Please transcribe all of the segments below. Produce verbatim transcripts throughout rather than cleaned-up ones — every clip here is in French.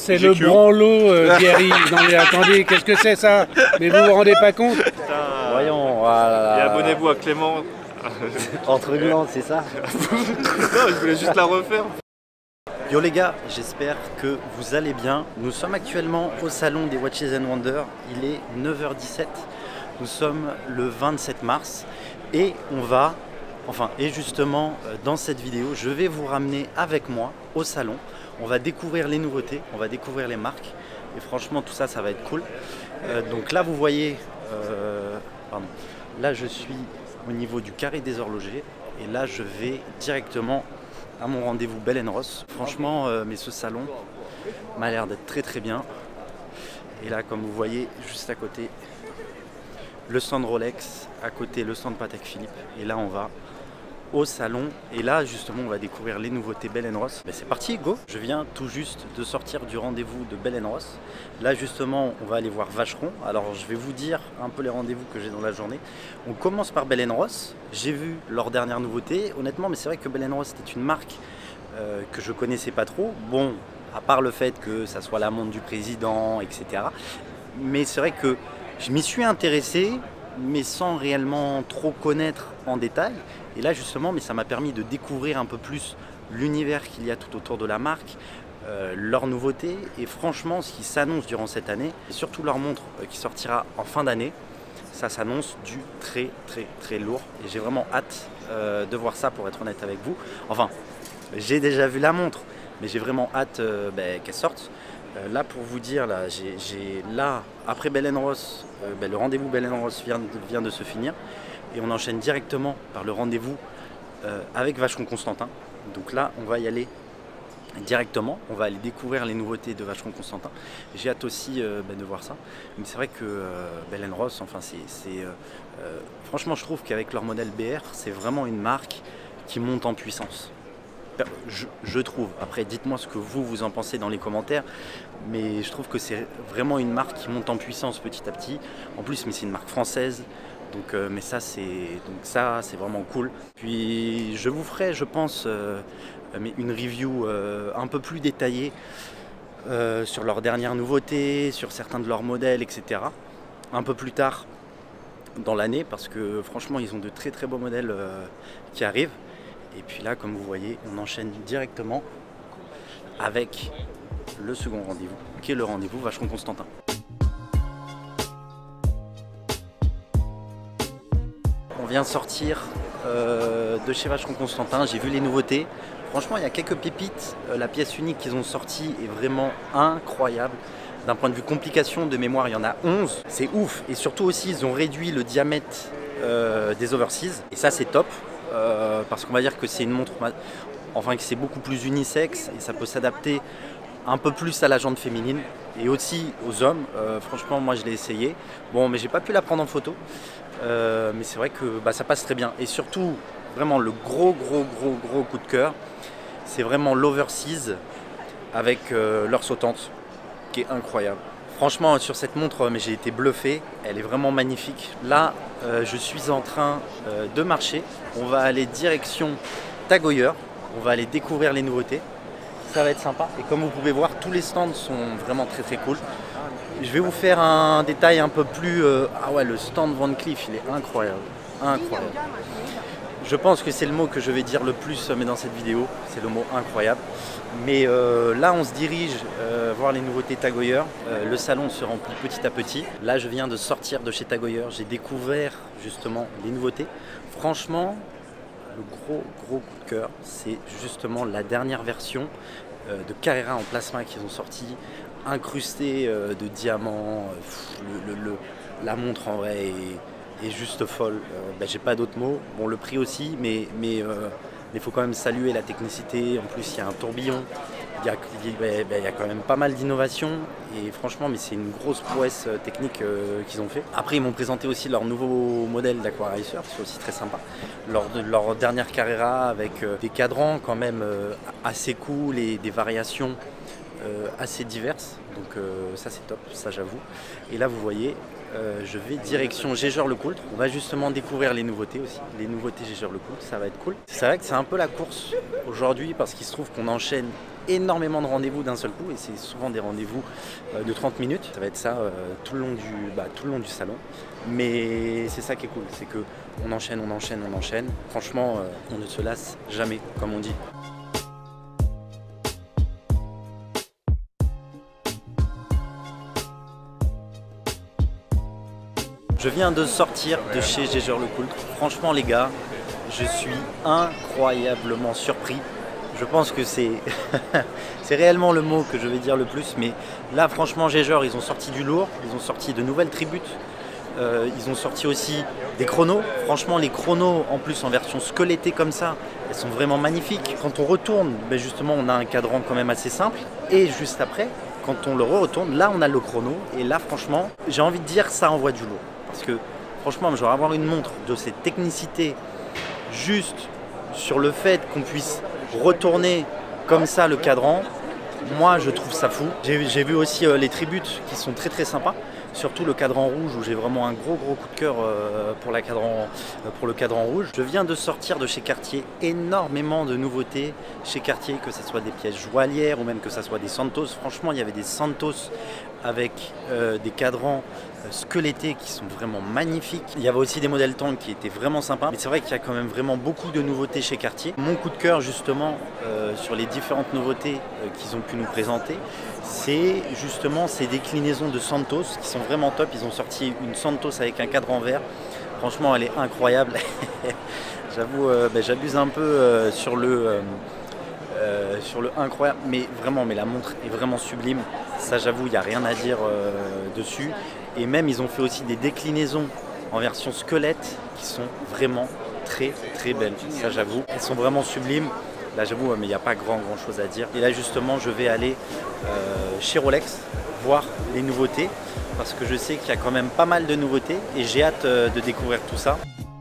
C'est le branlo, euh, Thierry. Non mais attendez, qu'est-ce que c'est ça? Mais vous vous rendez pas compte? Putain, Voyons, voilà. et abonnez-vous à Clément. Entre glands, c'est ça? Non, je voulais juste la refaire. Yo les gars, j'espère que vous allez bien. Nous sommes actuellement au salon des Watches and Wonders. Il est neuf heures dix-sept. Nous sommes le vingt-sept mars et on va, enfin, et justement dans cette vidéo, je vais vous ramener avec moi au salon. On va découvrir les nouveautés, on va découvrir les marques et franchement tout ça, ça va être cool. Euh, donc là vous voyez, euh, pardon, là je suis au niveau du carré des horlogers et là je vais directement à mon rendez-vous Bell and Ross. Franchement, euh, mais ce salon m'a l'air d'être très très bien. Et là, comme vous voyez, juste à côté, le stand Rolex, à côté le stand Patek Philippe. Et là, on va au salon. Et là, justement, on va découvrir les nouveautés Bell and Ross. Ben, c'est parti, go! Je viens tout juste de sortir du rendez-vous de Bell and Ross. Là, justement, on va aller voir Vacheron. Alors, je vais vous dire un peu les rendez-vous que j'ai dans la journée. On commence par Bell and Ross. J'ai vu leur dernière nouveauté. Honnêtement, mais c'est vrai que Bell and Ross, c'était une marque euh, que je connaissais pas trop. Bon, à part le fait que ça soit la montre du président, et cetera. Mais c'est vrai que je m'y suis intéressé, mais sans réellement trop connaître en détail. Et là justement, mais ça m'a permis de découvrir un peu plus l'univers qu'il y a tout autour de la marque, euh, leurs nouveautés et franchement ce qui s'annonce durant cette année, et surtout leur montre euh, qui sortira en fin d'année, ça s'annonce du très très très lourd et j'ai vraiment hâte euh, de voir ça pour être honnête avec vous. Enfin, j'ai déjà vu la montre, mais j'ai vraiment hâte euh, ben, qu'elle sorte. Euh, là pour vous dire, là, j'ai là après Bell and Ross, euh, ben, le rendez-vous Bell and Ross vient, vient de se finir et on enchaîne directement par le rendez-vous euh, avec Vacheron Constantin. Donc là on va y aller directement, on va aller découvrir les nouveautés de Vacheron Constantin. J'ai hâte aussi euh, ben, de voir ça. Mais c'est vrai que euh, Bell and Ross, enfin c'est, c'est euh, euh, franchement je trouve qu'avec leur modèle B R, c'est vraiment une marque qui monte en puissance. Je, je trouve, après dites-moi ce que vous vous en pensez dans les commentaires, mais je trouve que c'est vraiment une marque qui monte en puissance petit à petit. En plus, mais c'est une marque française, donc euh, mais ça c'est donc ça c'est vraiment cool. Puis je vous ferai, je pense, euh, mais une review euh, un peu plus détaillée euh, sur leurs dernières nouveautés, sur certains de leurs modèles, et cetera. Un peu plus tard dans l'année, parce que franchement ils ont de très très beaux modèles euh, qui arrivent. Et puis là, comme vous voyez, on enchaîne directement avec le second rendez-vous, qui est le rendez-vous Vacheron Constantin. On vient de sortir euh, de chez Vacheron Constantin, j'ai vu les nouveautés. Franchement, il y a quelques pépites. Euh, la pièce unique qu'ils ont sortie est vraiment incroyable. D'un point de vue complication de mémoire, il y en a onze. C'est ouf. Et surtout aussi, ils ont réduit le diamètre euh, des overseas. Et ça, c'est top. Euh, parce qu'on va dire que c'est une montre, enfin que c'est beaucoup plus unisexe et ça peut s'adapter un peu plus à la jante féminine et aussi aux hommes. Euh, franchement, moi je l'ai essayé. Bon, mais j'ai pas pu la prendre en photo, euh, mais c'est vrai que bah, ça passe très bien. Et surtout, vraiment le gros gros gros gros coup de cœur, c'est vraiment l'overseas avec euh, leur sautante qui est incroyable. Franchement, sur cette montre, mais j'ai été bluffé. Elle est vraiment magnifique. Là, euh, je suis en train euh, de marcher. On va aller direction Tag Heuer. On va aller découvrir les nouveautés. Ça va être sympa. Et comme vous pouvez voir, tous les stands sont vraiment très très cool. Je vais vous faire un détail un peu plus... Euh... Ah ouais, le stand Van Cleef, il est incroyable. Incroyable. Je pense que c'est le mot que je vais dire le plus mais dans cette vidéo. C'est le mot incroyable. Mais euh, là, on se dirige euh, voir les nouveautés Tag Heuer. Euh, le salon se remplit petit à petit. Là, je viens de sortir de chez Tag Heuer. J'ai découvert justement les nouveautés. Franchement, le gros gros coup de cœur, c'est justement la dernière version euh, de Carrera en plasma qu'ils ont sorti, incrustée euh, de diamants. Euh, le, le, le, la montre en vrai est, est juste folle. Euh, ben, j'ai pas d'autres mots. Bon, le prix aussi, mais mais euh, il faut quand même saluer la technicité. En plus, il y a un tourbillon. Il y a, il y a quand même pas mal d'innovations. Et franchement, mais c'est une grosse prouesse technique euh, qu'ils ont fait. Après, ils m'ont présenté aussi leur nouveau modèle d'Aquaracer. C'est aussi très sympa. Leur, leur dernière Carrera avec euh, des cadrans quand même euh, assez cool et des variations euh, assez diverses, donc euh, ça c'est top, ça j'avoue. Et là vous voyez, euh, je vais direction Gégeur-le-Coultre. On va justement découvrir les nouveautés aussi, les nouveautés Gégeur-le-Coultre, ça va être cool. C'est vrai que c'est un peu la course aujourd'hui parce qu'il se trouve qu'on enchaîne énormément de rendez-vous d'un seul coup et c'est souvent des rendez-vous euh, de trente minutes. Ça va être ça euh, tout, le long du, bah, tout le long du salon. Mais c'est ça qui est cool, c'est qu'on enchaîne, on enchaîne, on enchaîne. Franchement, euh, on ne se lasse jamais, comme on dit. Je viens de sortir de chez Gégeur-le-Coultre. Franchement les gars, je suis incroyablement surpris. Je pense que c'est c'est réellement le mot que je vais dire le plus. Mais là franchement Gégeur, ils ont sorti du lourd, ils ont sorti de nouvelles tributes. Euh, ils ont sorti aussi des chronos. Franchement les chronos en plus en version squelettée comme ça, elles sont vraiment magnifiques. Quand on retourne, ben justement on a un cadran quand même assez simple. Et juste après, quand on le re-retourne, là on a le chrono. Et là franchement, j'ai envie de dire ça envoie du lourd. Parce que franchement, genre avoir une montre de cette technicité juste sur le fait qu'on puisse retourner comme ça le cadran, moi je trouve ça fou. J'ai vu aussi euh, les tributes qui sont très très sympas. Surtout le cadran rouge où j'ai vraiment un gros gros coup de cœur euh, pour, la cadran, euh, pour le cadran rouge. Je viens de sortir de chez Cartier énormément de nouveautés chez Cartier, que ce soit des pièces joaillières ou même que ce soit des Santos. Franchement il y avait des Santos avec euh, des cadrans euh, squelettés qui sont vraiment magnifiques. Il y avait aussi des modèles tank qui étaient vraiment sympas. Mais c'est vrai qu'il y a quand même vraiment beaucoup de nouveautés chez Cartier. Mon coup de cœur justement euh, sur les différentes nouveautés euh, qu'ils ont pu nous présenter, c'est justement ces déclinaisons de Santos qui sont vraiment top. Ils ont sorti une Santos avec un cadran vert. Franchement elle est incroyable. J'avoue, euh, ben, j'abuse un peu euh, sur le... Euh, Euh, sur le incroyable, mais vraiment, mais la montre est vraiment sublime. Ça, j'avoue, il n'y a rien à dire euh, dessus. Et même, ils ont fait aussi des déclinaisons en version squelette qui sont vraiment très très belles. Ça, j'avoue, elles sont vraiment sublimes. Là, j'avoue, mais il n'y a pas grand grand chose à dire. Et là, justement, je vais aller euh, chez Rolex voir les nouveautés parce que je sais qu'il y a quand même pas mal de nouveautés et j'ai hâte euh, de découvrir tout ça.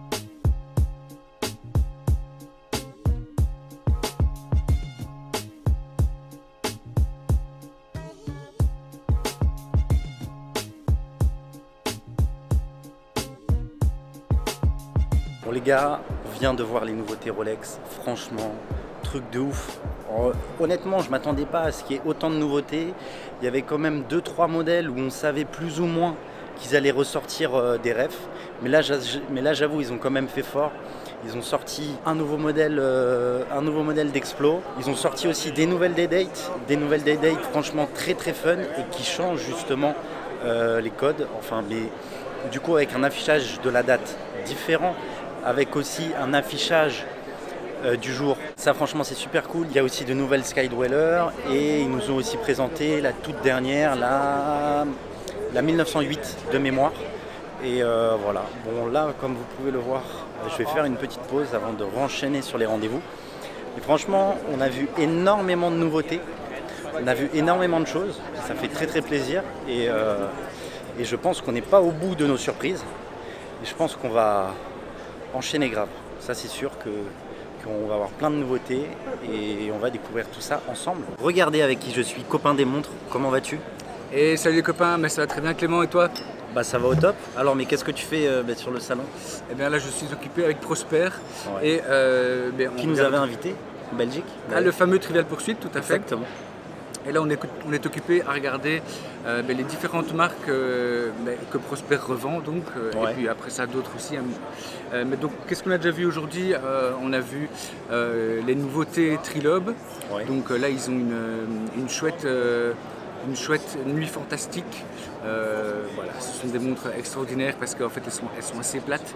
Bon les gars, on vient de voir les nouveautés Rolex, franchement, truc de ouf. Alors, honnêtement, je m'attendais pas à ce qu'il y ait autant de nouveautés. Il y avait quand même deux trois modèles où on savait plus ou moins qu'ils allaient ressortir euh, des refs. Mais là, mais là j'avoue, ils ont quand même fait fort. Ils ont sorti un nouveau modèle, euh, un nouveau modèle d'Explo. Ils ont sorti aussi des nouvelles Day-Date, des nouvelles Day-Date franchement très très fun et qui changent justement euh, les codes. Enfin, mais du coup avec un affichage de la date différent, avec aussi un affichage euh, du jour. Ça franchement c'est super cool. Il y a aussi de nouvelles Skydweller et ils nous ont aussi présenté la toute dernière, la, la mille neuf cent huit de mémoire. Et euh, voilà, bon là comme vous pouvez le voir, je vais faire une petite pause avant de renchaîner sur les rendez-vous. Et franchement on a vu énormément de nouveautés, on a vu énormément de choses, ça fait très très plaisir et, euh, et je pense qu'on n'est pas au bout de nos surprises. Et je pense qu'on va enchaîner grave, ça c'est sûr que qu'on va avoir plein de nouveautés et on va découvrir tout ça ensemble. Regardez avec qui je suis, copain des montres, comment vas-tu? Et salut les copains, mais ça va très bien Clément et toi? Bah ça va au top. Alors mais qu'est-ce que tu fais euh, bah, sur le salon? Eh bien là je suis occupé avec Prosper. Ouais. Et euh, bah, qui nous avait invité en Belgique? Ah, ouais. Le fameux Trivial Pursuit, tout à fait. Exactement. Et là on est, on est occupé à regarder euh, bah, les différentes marques euh, bah, que Prosper revend donc, euh, ouais. Et puis après ça d'autres aussi. Hein. Euh, mais donc qu'est-ce qu'on a déjà vu aujourd'hui? euh, On a vu euh, les nouveautés Trilobe. Ouais. Donc euh, là ils ont une, une chouette... Euh, une chouette nuit fantastique. Euh, voilà, ce sont des montres extraordinaires parce qu'en fait elles sont, elles sont assez plates.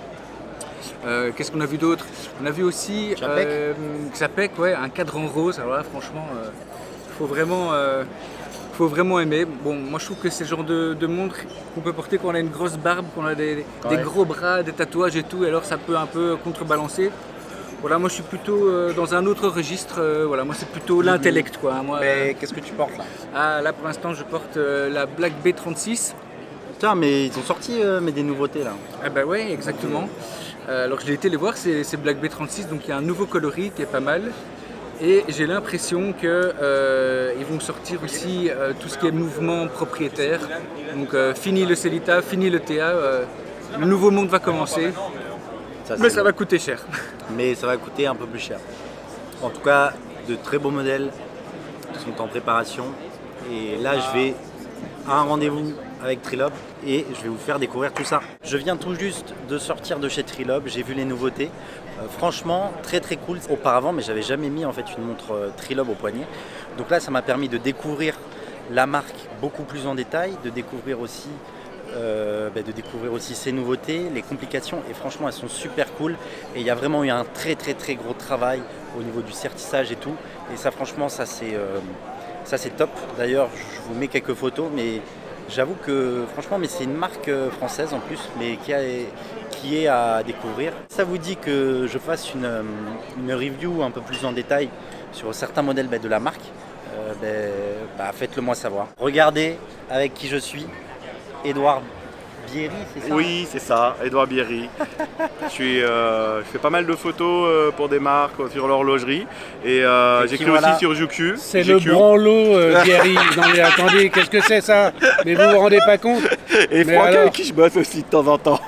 Euh, Qu'est-ce qu'on a vu d'autre? On a vu aussi Xapec, euh, Xapec, ouais, un cadran rose. Alors là franchement, il euh, faut vraiment, euh, faut vraiment aimer. Bon, moi je trouve que c'est le genre de, de montre qu'on peut porter quand on a une grosse barbe, quand on a des, ouais. des gros bras, des tatouages et tout, et alors ça peut un peu contrebalancer. Voilà, moi je suis plutôt euh, dans un autre registre, euh, voilà, moi c'est plutôt l'intellect quoi. Moi, mais euh, qu'est-ce que tu portes là? Ah, là pour l'instant je porte euh, la Black B trente-six. Putain, mais ils ont sorti euh, mais des nouveautés là. Ah bah ouais, exactement. Euh, alors je l'ai été les voir, c'est Black B trente-six, donc il y a un nouveau coloris qui est pas mal. Et j'ai l'impression qu'ils euh, vont sortir aussi euh, tout ce qui est mouvement propriétaire. Donc euh, fini le Célita, fini le T A, euh, le nouveau monde va commencer. Ça, mais ça va coûter cher. Mais ça va coûter un peu plus cher. En tout cas, de très beaux modèles sont en préparation. Et là, je vais à un rendez-vous avec Trilob et je vais vous faire découvrir tout ça. Je viens tout juste de sortir de chez Trilob, j'ai vu les nouveautés. Euh, franchement, très très cool. Auparavant, mais j'avais jamais mis en fait une montre euh, Trilob au poignet. Donc là, ça m'a permis de découvrir la marque beaucoup plus en détail, de découvrir aussi Euh, bah, de découvrir aussi ces nouveautés, les complications, et franchement elles sont super cool et il y a vraiment eu un très très très gros travail au niveau du certissage et tout, et ça franchement ça c'est euh, ça c'est top. D'ailleurs je vous mets quelques photos, mais j'avoue que franchement mais c'est une marque française en plus, mais qui, a, qui est à découvrir. Ça vous dit que je fasse une, une review un peu plus en détail sur certains modèles bah, de la marque, euh, bah, bah, faites-le moi savoir. Regardez avec qui je suis. Edouard Bierry, c'est ça? Oui, c'est ça, Edouard Bierry. je, suis, euh, je fais pas mal de photos euh, pour des marques sur l'horlogerie et euh, j'écris voilà. aussi sur G Q. C'est le branlot euh, Bierry. Non mais attendez, qu'est-ce que c'est ça? Mais vous vous rendez pas compte? Et mais Franck alors... avec qui je bosse aussi de temps en temps.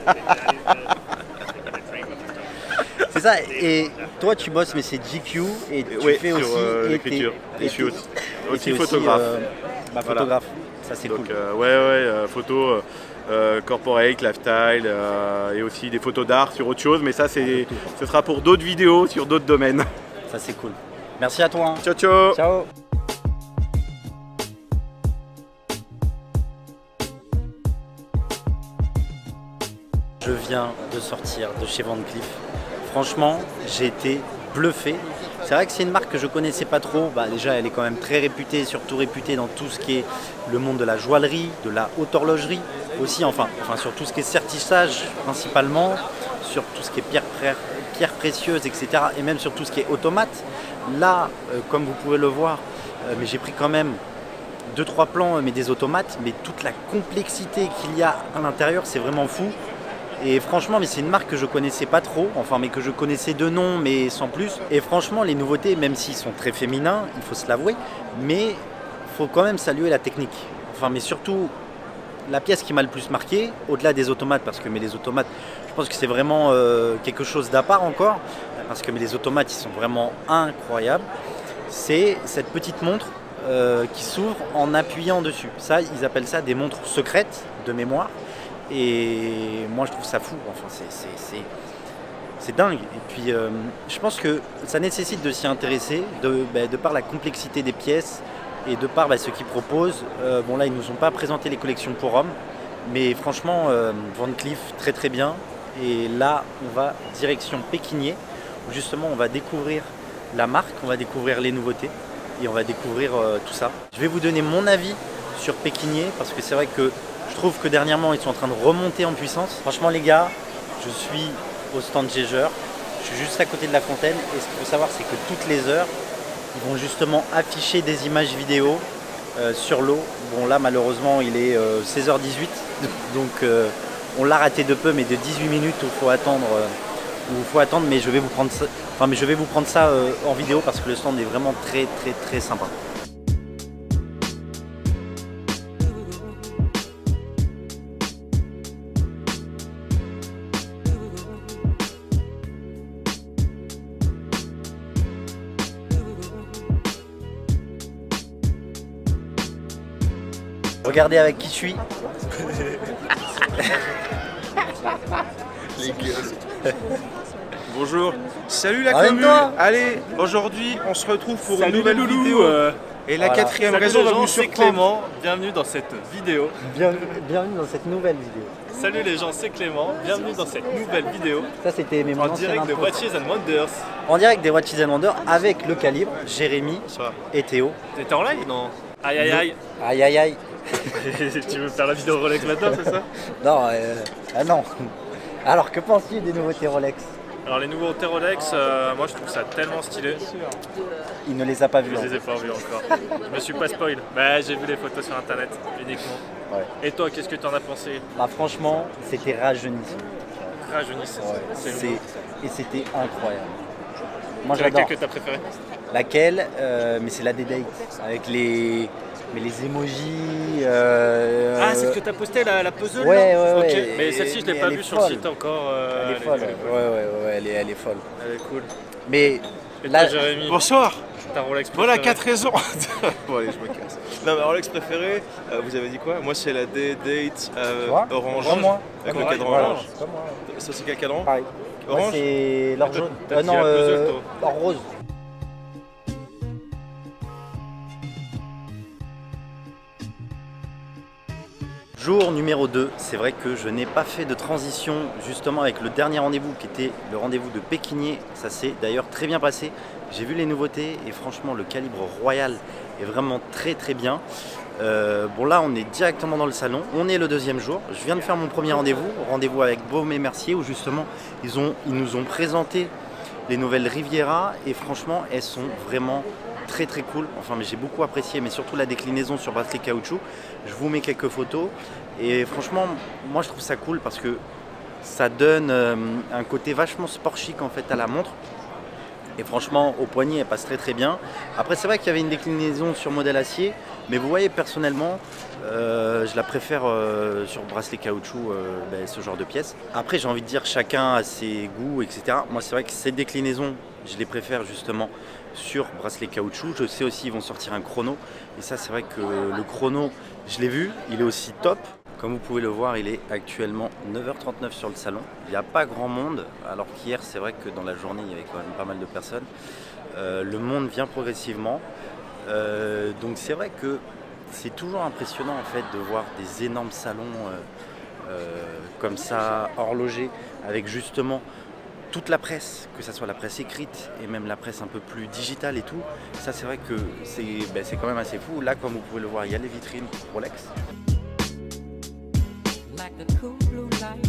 C'est ça, et toi tu bosses mais c'est G Q et tu oui, fais sur, aussi euh, l'écriture. Et, et je suis aussi, aussi photographe. Euh, bah, photographe. Voilà. Ça c'est cool. Euh, ouais, ouais, euh, photos euh, corporate, lifestyle euh, et aussi des photos d'art sur autre chose, mais ça c'est, ce sera pour d'autres vidéos sur d'autres domaines. Ça c'est cool. Merci à toi. Hein. Ciao, ciao. Ciao. Je viens de sortir de chez Van Cleef. Franchement, j'ai été bluffé. C'est vrai que c'est une marque que je connaissais pas trop. Bah, déjà, elle est quand même très réputée, surtout réputée dans tout ce qui est le monde de la joaillerie, de la haute horlogerie aussi, enfin, enfin sur tout ce qui est certissage principalement, sur tout ce qui est pierres pierre précieuses, et cetera. Et même sur tout ce qui est automate. Là, euh, comme vous pouvez le voir, euh, mais j'ai pris quand même deux trois plans, mais des automates, mais toute la complexité qu'il y a à l'intérieur, c'est vraiment fou. Et franchement, mais c'est une marque que je connaissais pas trop, enfin, mais que je connaissais de nom, mais sans plus. Et franchement, les nouveautés, même s'ils sont très féminins, il faut se l'avouer, mais il faut quand même saluer la technique. Enfin, mais surtout, la pièce qui m'a le plus marqué, au-delà des automates, parce que mais les automates, je pense que c'est vraiment euh, quelque chose d'à part encore, parce que mais les automates, ils sont vraiment incroyables. C'est cette petite montre euh, qui s'ouvre en appuyant dessus. Ça, ils appellent ça des montres secrètes de mémoire. Et moi je trouve ça fou, enfin c'est dingue. Et puis euh, je pense que ça nécessite de s'y intéresser, de, bah, de par la complexité des pièces et de par bah, ce qu'ils proposent. Euh, bon là ils nous ont pas présenté les collections pour hommes, mais franchement euh, Van Cleef très très bien. Et là on va direction Pékinier, où justement on va découvrir la marque, on va découvrir les nouveautés et on va découvrir euh, tout ça. Je vais vous donner mon avis sur Pékinier parce que c'est vrai que je trouve que dernièrement, ils sont en train de remonter en puissance. Franchement, les gars, je suis au stand Jaeger. Je suis juste à côté de la fontaine. Et ce qu'il faut savoir, c'est que toutes les heures, ils vont justement afficher des images vidéo euh, sur l'eau. Bon, là, malheureusement, il est euh, seize heures dix-huit. Donc, euh, on l'a raté de peu, mais de dix-huit minutes où il faut attendre. Euh, où il faut attendre. Mais je vais vous prendre ça, enfin, mais je vais vous prendre ça euh, en vidéo parce que le stand est vraiment très, très, très sympa. Regardez avec qui je suis. Les gueules. Bonjour. Salut la Ramène-toi. commune. Allez, aujourd'hui on se retrouve pour Salut une nouvelle les loulous, vidéo. euh. Et la Voilà. quatrième Salut raison les va gens, vous c'est surprendre. Clément. Bienvenue dans cette vidéo. Bienvenue, bienvenue dans cette nouvelle vidéo. Salut les gens, c'est Clément. Bienvenue dans cette nouvelle vidéo. Ça c'était mes En anciennes direct de intros. Watches and Wonders. En direct des Watches and Wonders avec le calibre, Jérémy Bonsoir. et Théo. T'étais en live? Non. Aïe aïe aïe. Aïe aïe aïe. Tu veux faire la vidéo Rolex maintenant, c'est ça? Non, euh, ah non. Alors que penses-tu des nouveautés Rolex? Alors les nouveaux Rolex, euh, moi je trouve ça tellement stylé. Il ne les a pas vus. Je les ai pas vus encore. Je me suis pas spoil. Bah j'ai vu les photos sur internet uniquement. Ouais. Et toi, qu'est-ce que t'en as pensé? Bah franchement, c'était rajeunissant. Rajeunissant. Ouais. C'est C'est- lourd. Et c'était incroyable. Moi C'est j'adore. laquelle que t'as préféré? Laquelle euh, Mais c'est la des dates, avec les, mais les emojis. Euh, ah, c'est ce que tu as posté, la, la puzzle ouais, là ouais, Ok, ouais. mais celle-ci, je ne l'ai pas vue sur le site encore. Euh, elle est folle, elle est folle. Ouais, ouais, ouais, elle est, elle est folle. Elle est cool. Mais Et là, toi, Jérémy, Bonsoir. ta Rolex préférée? Voilà quatre raisons. Bon allez, je me casse. Non mais Rolex préférée, euh, vous avez dit quoi? Moi c'est la D-Date euh, orange. Comme moi. Avec Comme le cadran voilà. orange. Comme moi. Ça c'est quel cadran? Pareil. Orange. Moi, c'est l'or Toi, jaune. t'as Euh, dit non, la puzzle, euh, toi. or rose. Jour numéro deux, c'est vrai que je n'ai pas fait de transition justement avec le dernier rendez-vous qui était le rendez-vous de Pékinier. Ça s'est d'ailleurs très bien passé. J'ai vu les nouveautés et franchement le calibre royal est vraiment très très bien. Euh, bon là on est directement dans le salon, on est le deuxième jour. Je viens de faire mon premier rendez-vous, rendez-vous avec Baume et Mercier où justement ils, ont, ils nous ont présenté les nouvelles Riviera et franchement elles sont vraiment très très cool. Enfin mais j'ai beaucoup apprécié, mais surtout la déclinaison sur bracelet caoutchouc. Je vous mets quelques photos et franchement moi je trouve ça cool parce que ça donne euh, un côté vachement sport chic en fait à la montre. Et franchement au poignet elle passe très très bien. Après c'est vrai qu'il y avait une déclinaison sur modèle acier, mais vous voyez personnellement euh, je la préfère euh, sur bracelet caoutchouc, euh, ben, ce genre de pièces. Après j'ai envie de dire chacun a ses goûts, et cetera. Moi c'est vrai que ces déclinaisons je les préfère justement sur bracelet caoutchouc. Je sais aussi ils vont sortir un chrono et ça c'est vrai que le chrono je l'ai vu, il est aussi top. Comme vous pouvez le voir, il est actuellement neuf heures trente-neuf sur le salon. Il n'y a pas grand monde, alors qu'hier, c'est vrai que dans la journée, il y avait quand même pas mal de personnes. Euh, le monde vient progressivement. Euh, donc c'est vrai que c'est toujours impressionnant en fait de voir des énormes salons euh, euh, comme ça, horlogers, avec justement toute la presse, que ce soit la presse écrite et même la presse un peu plus digitale et tout. Ça, c'est vrai que c'est ben, c'est quand même assez fou. Là, comme vous pouvez le voir, il y a les vitrines Rolex. Like the cool blue light.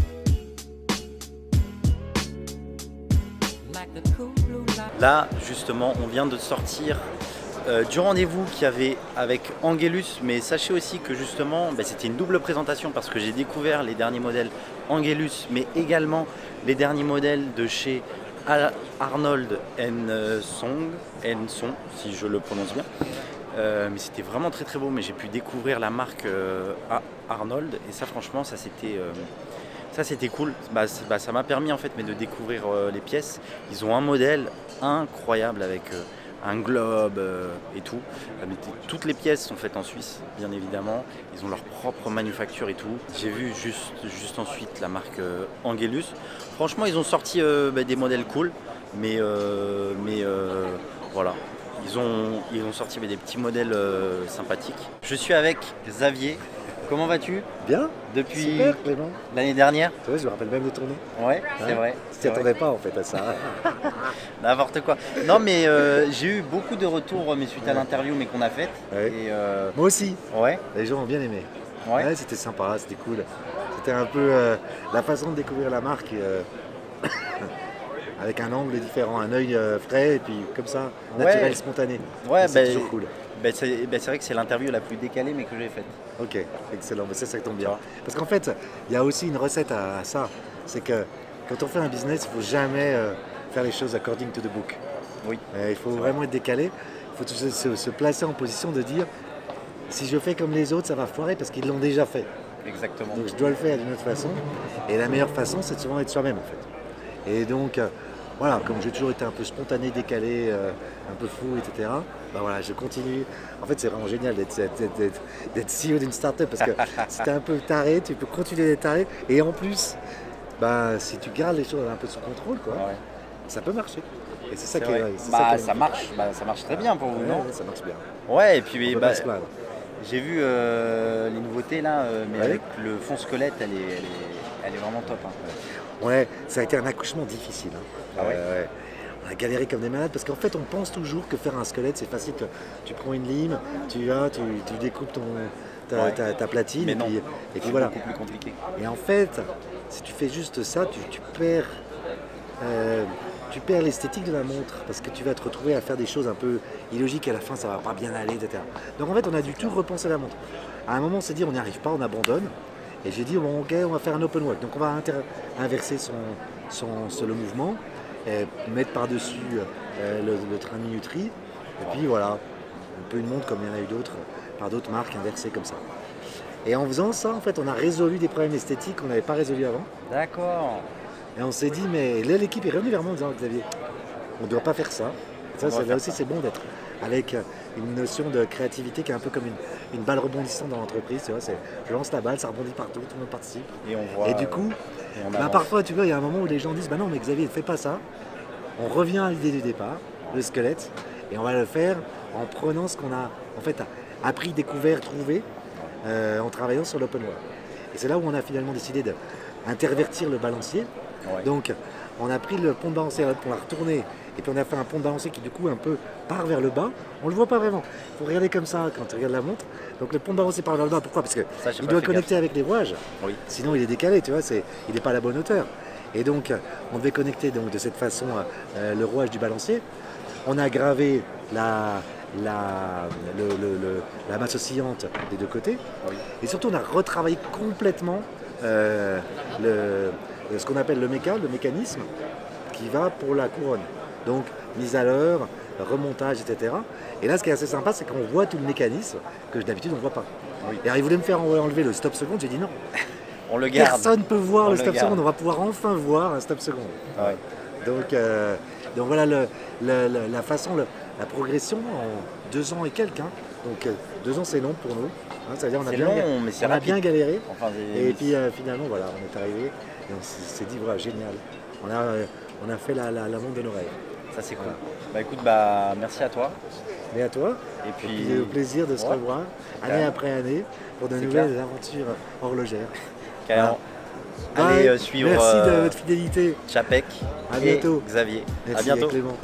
Like the cool blue light. Là, justement, on vient de sortir euh, du rendez-vous qu'il y avait avec Angelus, mais sachez aussi que justement, bah, c'était une double présentation parce que j'ai découvert les derniers modèles Angelus, mais également les derniers modèles de chez Arnold and Song, and Son, si je le prononce bien. Euh, mais c'était vraiment très très beau, mais j'ai pu découvrir la marque euh, Arnold et ça franchement ça c'était euh, ça c'était cool. Bah, bah, ça m'a permis en fait mais de découvrir euh, les pièces. Ils ont un modèle incroyable avec euh, un globe euh, et tout. Euh, mais toutes les pièces sont faites en Suisse bien évidemment. Ils ont leur propre manufacture et tout. J'ai vu juste, juste ensuite la marque euh, Angelus. Franchement ils ont sorti euh, bah, des modèles cool, mais, euh, mais euh, voilà. Ils ont, ils ont sorti des petits modèles euh, sympathiques. Je suis avec Xavier. Comment vas-tu? Bien. Depuis l'année dernière. Tu vois, je me rappelle même de ton nom. Ouais, c'est hein vrai. Tu t'y attendais pas en fait à ça. N'importe quoi. Non mais euh, j'ai eu beaucoup de retours mais suite à l'interview mais qu'on a faite. Ouais. Et euh... Moi aussi. Ouais. Les gens ont bien aimé. Ouais. Ouais, c'était sympa, c'était cool. C'était un peu euh, la façon de découvrir la marque. Euh... avec un angle différent, un œil euh, frais et puis comme ça, naturel, ouais. Spontané. Ouais, c'est bah, toujours cool. Bah, c'est bah, vrai que c'est l'interview la plus décalée mais que j'ai faite. Ok, excellent, mais ça, ça tombe bien. Parce qu'en fait, il y a aussi une recette à, à ça. C'est que quand on fait un business, il ne faut jamais euh, faire les choses according to the book. Oui. Euh, il faut vraiment vrai. être décalé. Il faut se, se, se placer en position de dire si je fais comme les autres, ça va foirer parce qu'ils l'ont déjà fait. Exactement. Donc je dois le faire d'une autre façon. Et la meilleure façon, c'est de souvent être soi-même en fait. Et donc, euh, voilà, comme j'ai toujours été un peu spontané, décalé, euh, un peu fou, et cetera. Bah voilà, je continue. En fait, c'est vraiment génial d'être C E O d'une start-up parce que si tu es un peu taré, tu peux continuer d'être taré. Et en plus, bah, si tu gardes les choses un peu sous contrôle, quoi, ouais. ça peut marcher. Et c'est ça qui est, bah, ça, ça marche, bah, ça marche très bien pour vous, ouais, non? Ouais, ça marche bien. Ouais, et puis bah, j'ai vu euh, les nouveautés là, euh, mais ouais. avec le fond squelette, elle est, elle est, elle est vraiment top. Hein. Ouais, ça a été un accouchement difficile. Hein. Ah ouais. Euh, ouais. On a galéré comme des malades parce qu'en fait on pense toujours que faire un squelette c'est facile, que tu prends une lime, tu vas, tu, tu découpes ton, ta, ouais. ta, ta platine mais et non, puis, et puis voilà. C'est beaucoup plus compliqué. Et en fait, si tu fais juste ça, tu, tu perds, euh, tu perds l'esthétique de la montre parce que tu vas te retrouver à faire des choses un peu illogiques et à la fin ça va pas bien aller, et cetera. Donc en fait on a dû tout repenser la montre. À un moment on s'est dit on n'y arrive pas, on abandonne. Et j'ai dit bon ok on va faire un open walk. Donc on va inverser son, son, son, le mouvement. Et mettre par-dessus euh, le, le train de minuterie Et puis voilà, un peu une montre comme il y en a eu d'autres, par d'autres marques inversées comme ça. Et en faisant ça, en fait, on a résolu des problèmes esthétiques qu'on n'avait pas résolus avant. D'accord. Et on s'est dit, mais là l'équipe est revenue vers moi en disant, Xavier, on ne doit pas faire ça. Et ça, ça là aussi c'est bon d'être avec une notion de créativité qui est un peu comme une, une balle rebondissante dans l'entreprise. Tu vois, c'est, je lance la balle, ça rebondit partout, tout le monde participe. Et on voit. Et du coup, et on bah, parfois, tu vois, il y a un moment où les gens disent, bah non, mais Xavier, ne fais pas ça. On revient à l'idée du départ, le squelette, et on va le faire en prenant ce qu'on a en fait appris, découvert, trouvé euh, en travaillant sur l'open wall. Et c'est là où on a finalement décidé d'intervertir le balancier. Ouais. Donc, on a pris le pont de balancier, on l'a retourné, et puis on a fait un pont de balancier qui du coup un peu part vers le bas. On le voit pas vraiment. Il faut regarder comme ça quand tu regardes la montre. Donc le pont de balancier part vers le bas. Pourquoi? Parce qu'il doit connecter gaffe. avec les rouages. Oui. Sinon il est décalé, tu vois, c'est, il n'est pas à la bonne hauteur. Et donc on devait connecter donc, de cette façon euh, le rouage du balancier. On a gravé la, la, le, le, le, la masse oscillante des deux côtés. Oui. Et surtout on a retravaillé complètement euh, le, ce qu'on appelle le méca, le mécanisme qui va pour la couronne. Donc mise à l'heure, remontage, et cetera. Et là ce qui est assez sympa, c'est qu'on voit tout le mécanisme que d'habitude on ne voit pas. Oui. Et alors, il voulait me faire enlever le stop seconde, j'ai dit non. On le garde. Personne ne peut voir on le le stop garde. seconde, on va pouvoir enfin voir un stop seconde. Ouais. Donc, euh, donc voilà le, le, le, la façon, le, la progression en deux ans et quelques. Hein. Donc euh, deux ans c'est long pour nous. Hein, c'est-à-dire on a, bien, long, mais on a bien galéré. Enfin, et puis euh, finalement voilà, on est arrivé et on s'est dit voilà génial. On a, euh, on a fait la, la, la montre de nos rêves. Ça c'est cool. Voilà. Bah écoute, bah merci à toi. Mais à toi. Et puis, et puis au plaisir de se ouais. revoir année ouais. après année pour de nouvelles clair. aventures horlogères. Carrément. Voilà. Allez euh, suivre. Merci euh, de votre fidélité. Chapek. À bientôt. Et Xavier. Merci à bientôt. Clément.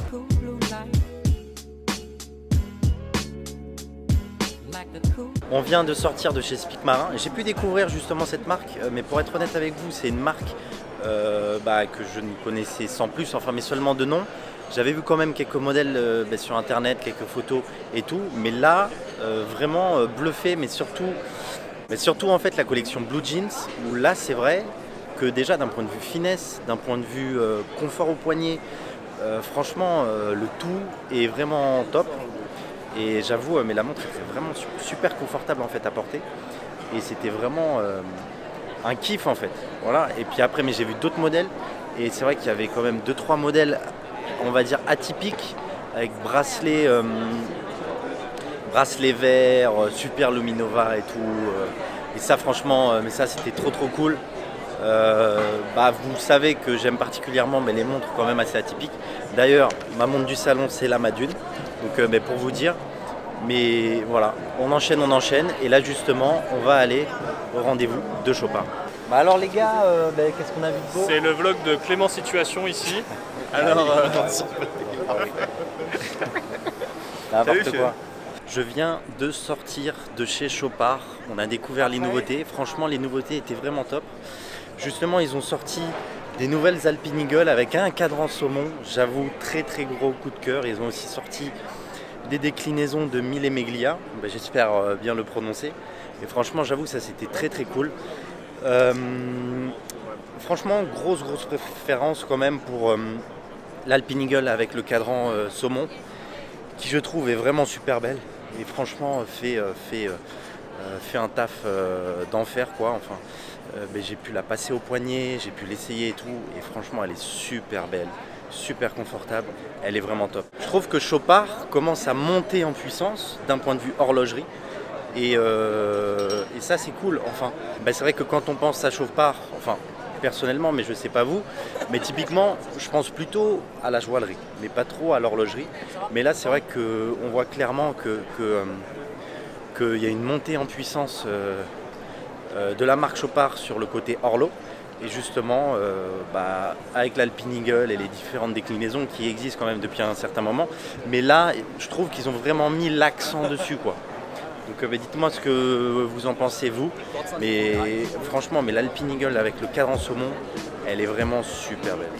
On vient de sortir de chez Spic Marin. J'ai pu découvrir justement cette marque, mais pour être honnête avec vous, c'est une marque euh, bah, que je ne connaissais sans plus, enfin mais seulement de nom. J'avais vu quand même quelques modèles euh, bah, sur internet, quelques photos et tout, mais là, euh, vraiment euh, bluffé, mais surtout, mais surtout en fait la collection Blue Jeans, où là c'est vrai que déjà d'un point de vue finesse, d'un point de vue euh, confort au poignet, euh, franchement euh, le tout est vraiment top. Et j'avoue, mais la montre était vraiment super confortable en fait à porter. Et c'était vraiment euh, un kiff en fait. Voilà. Et puis après, mais j'ai vu d'autres modèles. Et c'est vrai qu'il y avait quand même deux trois modèles, on va dire atypiques, avec bracelet, euh, bracelet vert, super Luminova et tout. Euh, et ça franchement, euh, mais ça c'était trop trop cool. Euh, bah, vous savez que j'aime particulièrement mais les montres quand même assez atypiques. D'ailleurs, ma montre du salon c'est la Madune. Donc euh, mais pour vous dire, mais voilà, on enchaîne, on enchaîne, et là justement, on va aller au rendez-vous de Chopard. Bah alors les gars, euh, bah, qu'est-ce qu'on a vu de beau? C'est le vlog de Clément Situation ici. Alors, euh... n'importe quoi. Je viens de sortir de chez Chopard, on a découvert les nouveautés. Franchement, les nouveautés étaient vraiment top. Justement, ils ont sorti des nouvelles Alpine Eagle avec un cadran saumon, j'avoue très très gros coup de cœur. Ils ont aussi sorti des déclinaisons de Mille Meglia, ben, j'espère bien le prononcer. Et franchement j'avoue que ça c'était très très cool. Euh, franchement grosse grosse préférence quand même pour euh, l'Alpine Eagle avec le cadran euh, saumon, qui je trouve est vraiment super belle. Et franchement fait, euh, fait, euh, fait un taf euh, d'enfer quoi. Enfin, Euh, ben, j'ai pu la passer au poignet, j'ai pu l'essayer et tout, et franchement elle est super belle, super confortable, elle est vraiment top. Je trouve que Chopard commence à monter en puissance d'un point de vue horlogerie, et, euh, et ça c'est cool. Enfin, ben, c'est vrai que quand on pense à Chopard, enfin personnellement, mais je sais pas vous, mais typiquement je pense plutôt à la joaillerie, mais pas trop à l'horlogerie. Mais là c'est vrai qu'on voit clairement que, que, euh, qu'il y a une montée en puissance euh, de la marque Chopard sur le côté horlo, et justement euh, bah, avec l'Alpine Eagle et les différentes déclinaisons qui existent quand même depuis un certain moment, mais là je trouve qu'ils ont vraiment mis l'accent dessus quoi. Donc euh, bah, dites-moi ce que vous en pensez vous, mais franchement mais l'Alpine Eagle avec le cadran saumon, elle est vraiment super belle.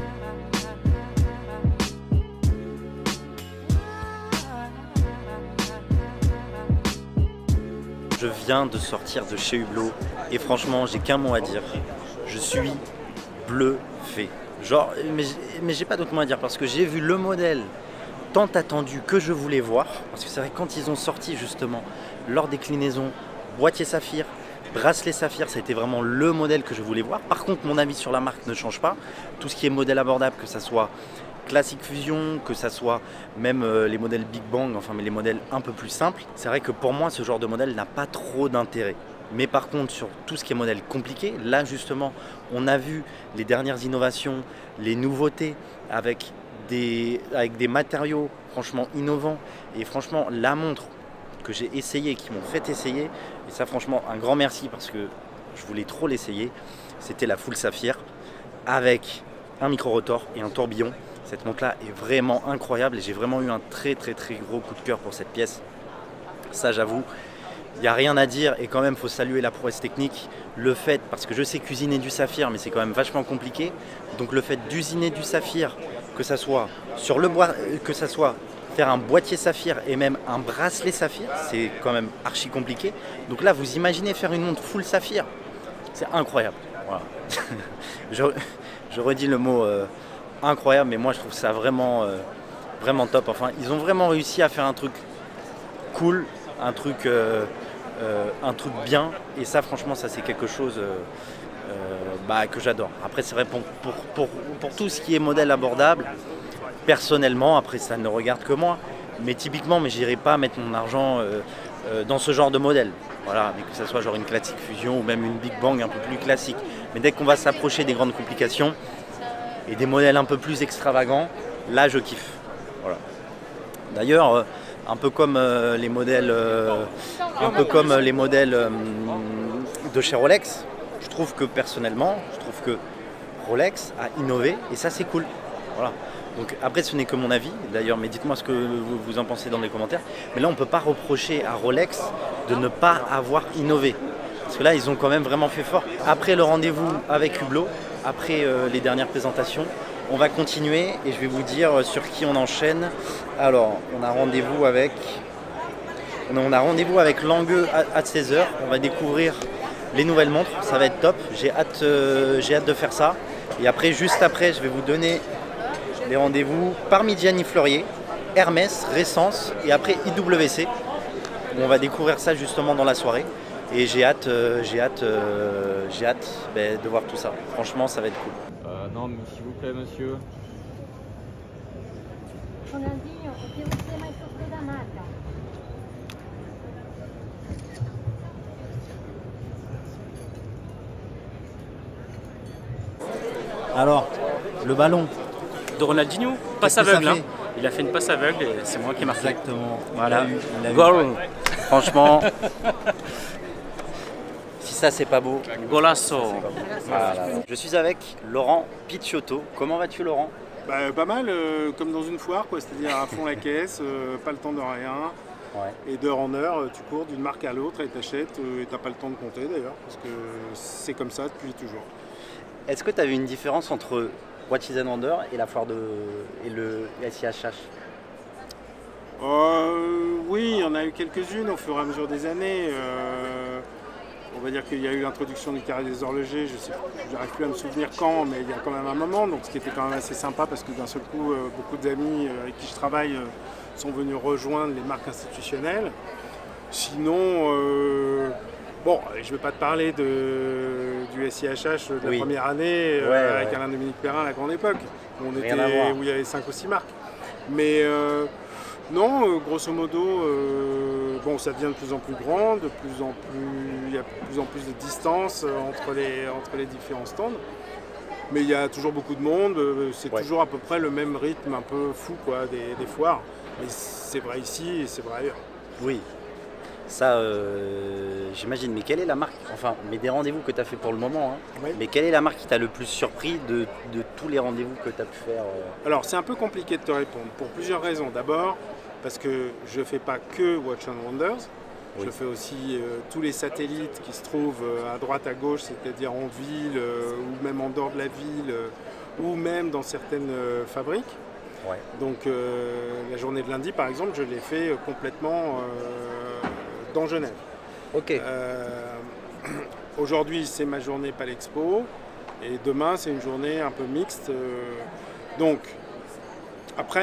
Je viens de sortir de chez Hublot et franchement j'ai qu'un mot à dire, je suis bluffé. Genre, mais, mais j'ai pas d'autre mot à dire parce que j'ai vu le modèle tant attendu que je voulais voir. Parce que c'est vrai que quand ils ont sorti justement leur déclinaison boîtier saphir, bracelet saphir, c'était vraiment le modèle que je voulais voir. Par contre, mon avis sur la marque ne change pas. Tout ce qui est modèle abordable, que ça soit Classic Fusion, que ça soit même euh, les modèles Big Bang, enfin mais les modèles un peu plus simples, c'est vrai que pour moi, ce genre de modèle n'a pas trop d'intérêt. Mais par contre, sur tout ce qui est modèle compliqué, là justement, on a vu les dernières innovations, les nouveautés avec des, avec des matériaux franchement innovants. Et franchement, la montre que j'ai essayée, qui m'ont fait essayer, et ça franchement, un grand merci parce que je voulais trop l'essayer, c'était la Full Saphir avec un micro-rotor et un tourbillon. Cette montre-là est vraiment incroyable et j'ai vraiment eu un très très très gros coup de cœur pour cette pièce. Ça, j'avoue. Il n'y a rien à dire et quand même il faut saluer la prouesse technique, le fait, parce que je sais cuisiner du saphir mais c'est quand même vachement compliqué, donc le fait d'usiner du saphir, que ça soit sur le bois, que ça soit faire un boîtier saphir et même un bracelet saphir, c'est quand même archi compliqué. Donc là vous imaginez faire une montre full saphir, c'est incroyable. Voilà. je, je redis le mot euh, incroyable, mais moi je trouve ça vraiment, euh, vraiment top. Enfin ils ont vraiment réussi à faire un truc cool, un truc euh, Euh, un truc bien, et ça franchement ça c'est quelque chose euh, euh, bah, que j'adore. Après c'est vrai pour, pour, pour, pour tout ce qui est modèle abordable, personnellement, après ça ne regarde que moi, mais typiquement mais j'irai pas mettre mon argent euh, euh, dans ce genre de modèle, voilà, mais que ce soit genre une Classic Fusion ou même une Big Bang un peu plus classique, mais dès qu'on va s'approcher des grandes complications et des modèles un peu plus extravagants, là je kiffe, voilà. D'ailleurs euh, un peu comme euh, les modèles, euh, un peu comme les modèles euh, de chez Rolex. Je trouve que personnellement, je trouve que Rolex a innové et ça c'est cool. Voilà. Donc après ce n'est que mon avis d'ailleurs, mais dites-moi ce que vous, vous en pensez dans les commentaires. Mais là on ne peut pas reprocher à Rolex de ne pas avoir innové. Parce que là ils ont quand même vraiment fait fort. Après le rendez-vous avec Hublot, après euh, les dernières présentations, on va continuer et je vais vous dire sur qui on enchaîne. Alors, on a rendez-vous avec, on a rendez-vous avec Langueux à seize heures. On va découvrir les nouvelles montres. Ça va être top. J'ai hâte, euh, j'ai hâte de faire ça. Et après, juste après, je vais vous donner les rendez-vous Parmigiani Fleurier, Hermès, Ressence et après I W C. On va découvrir ça justement dans la soirée. Et j'ai hâte, euh, j'ai hâte, euh, j'ai hâte ben, de voir tout ça. Franchement, ça va être cool. Euh, non, mais s'il vous plaît, monsieur. Ronaldinho, o que você mais gostou da marca? Alors, le ballon de Ronaldinho, passe Qu'est-ce que ça aveugle. Hein. fait Il a fait une passe aveugle et c'est moi qui ai marqué. Exactement. Voilà. Il a eu- il a eu- Goal. Franchement, si ça c'est pas beau. Golasso. Voilà. Je suis avec Laurent Picciotto. Comment vas-tu Laurent? Bah, pas mal, euh, comme dans une foire, quoi. C'est-à-dire à fond la caisse, euh, pas le temps de rien. Ouais. Et d'heure en heure, euh, tu cours d'une marque à l'autre et t'achètes euh, et t'as pas le temps de compter d'ailleurs, parce que c'est comme ça depuis toujours. Est-ce que tu as vu une différence entre Watches and Wonders et la foire de et le S I H H? Euh, oui, il y en a eu quelques-unes au fur et à mesure des années. Euh, on va dire qu'il y a eu l'introduction du carré des horlogers, je sais, j'arrive plus à me souvenir quand, mais il y a quand même un moment, donc ce qui était quand même assez sympa parce que d'un seul coup, euh, beaucoup d'amis euh, avec qui je travaille euh, sont venus rejoindre les marques institutionnelles. Sinon, euh, bon, je ne vais pas te parler de, du S I H H de la Oui. première année euh, Ouais, avec ouais. Alain Dominique Perrin à la grande époque, où, on Rien était, à voir. où il y avait cinq ou six marques. Mais euh, non, euh, grosso modo, euh, bon, ça devient de plus en plus grand, de plus en plus, il y a de plus en plus de distance euh, entre, les, entre les différents stands. Mais il y a toujours beaucoup de monde, euh, c'est Ouais. toujours à peu près le même rythme un peu fou quoi, des, des foires. Mais c'est vrai ici et c'est vrai ailleurs. Oui. Ça, euh, j'imagine. Mais quelle est la marque, enfin, mais des rendez-vous que tu as fait pour le moment, hein, Oui. mais quelle est la marque qui t'a le plus surpris de, de tous les rendez-vous que tu as pu faire euh, Alors c'est un peu compliqué de te répondre pour plusieurs raisons. D'abord parce que je ne fais pas que Watches and Wonders, Oui. je fais aussi euh, tous les satellites qui se trouvent euh, à droite à gauche, c'est-à-dire en ville euh, ou même en dehors de la ville euh, ou même dans certaines euh, fabriques. Ouais. Donc euh, la journée de lundi par exemple, je l'ai fait euh, complètement euh, dans Genève. Ok. Euh, Aujourd'hui c'est ma journée Palexpo et demain c'est une journée un peu mixte. euh, donc après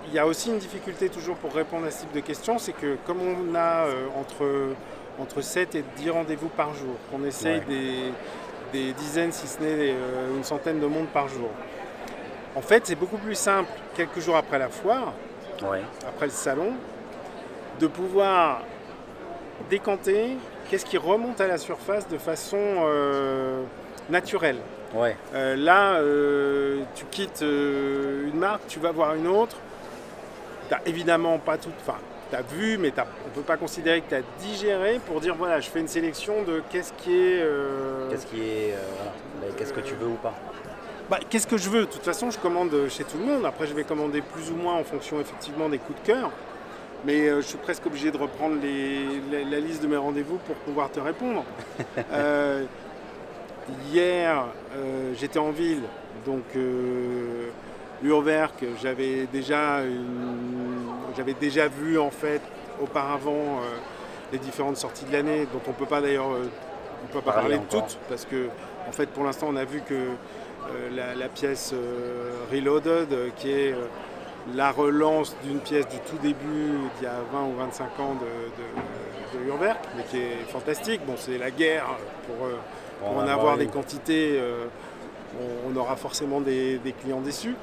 il y a aussi une difficulté toujours pour répondre à ce type de questions, c'est que comme on a euh, entre, entre sept et dix rendez-vous par jour, qu'on essaye Ouais. des, des dizaines, si ce n'est euh, une centaine de monde par jour, en fait c'est beaucoup plus simple, quelques jours après la foire, Ouais. après le salon, de pouvoir décanter qu'est-ce qui remonte à la surface de façon euh, naturelle. Ouais. Euh, là, euh, tu quittes euh, une marque, tu vas voir une autre. Tu n'as évidemment pas tout. Enfin, tu as vu, mais t'as- on ne peut pas considérer que tu as digéré pour dire voilà, je fais une sélection de qu'est-ce qui est. euh, Qu'est-ce qui est. euh, voilà. Mais Qu'est-ce que tu veux ou pas? bah, qu'est-ce que je veux? De toute façon, je commande chez tout le monde. Après, je vais commander plus ou moins en fonction effectivement des coups de cœur. Mais euh, je suis presque obligé de reprendre les- la, la liste de mes rendez-vous pour pouvoir te répondre. Euh, hier, euh, j'étais en ville, donc euh, Urwerk, j'avais déjà, une- j'avais déjà vu en fait auparavant euh, les différentes sorties de l'année, dont on peut pas d'ailleurs, euh, on peut pas Parler parler de encore. toutes, parce que en fait pour l'instant on a vu que euh, la, la pièce euh, Reloaded, euh, qui est euh, la relance d'une pièce du tout début d'il y a vingt ou vingt-cinq ans de, de, de Urwerk, mais qui est fantastique. Bon, c'est la guerre pour, euh, pour On en va avoir voir des une. quantités, euh, on, on aura forcément des, des clients déçus.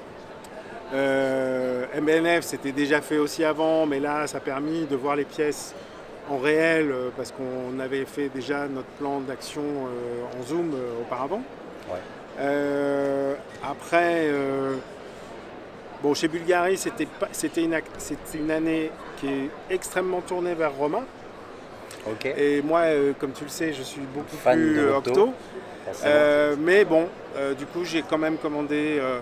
Euh, M N F c'était déjà fait aussi avant, mais là ça a permis de voir les pièces en réel euh, parce qu'on avait fait déjà notre plan d'action euh, en Zoom euh, auparavant. Ouais. Euh, après, euh, bon, chez Bulgari, c'était pas- c'était une, ac- c'était une année qui est extrêmement tournée vers Romain. Ok. Et moi, euh, comme tu le sais, je suis beaucoup Fan plus de euh, l'octo, octo. forcément. Euh, mais bon, euh, du coup, j'ai quand même commandé euh,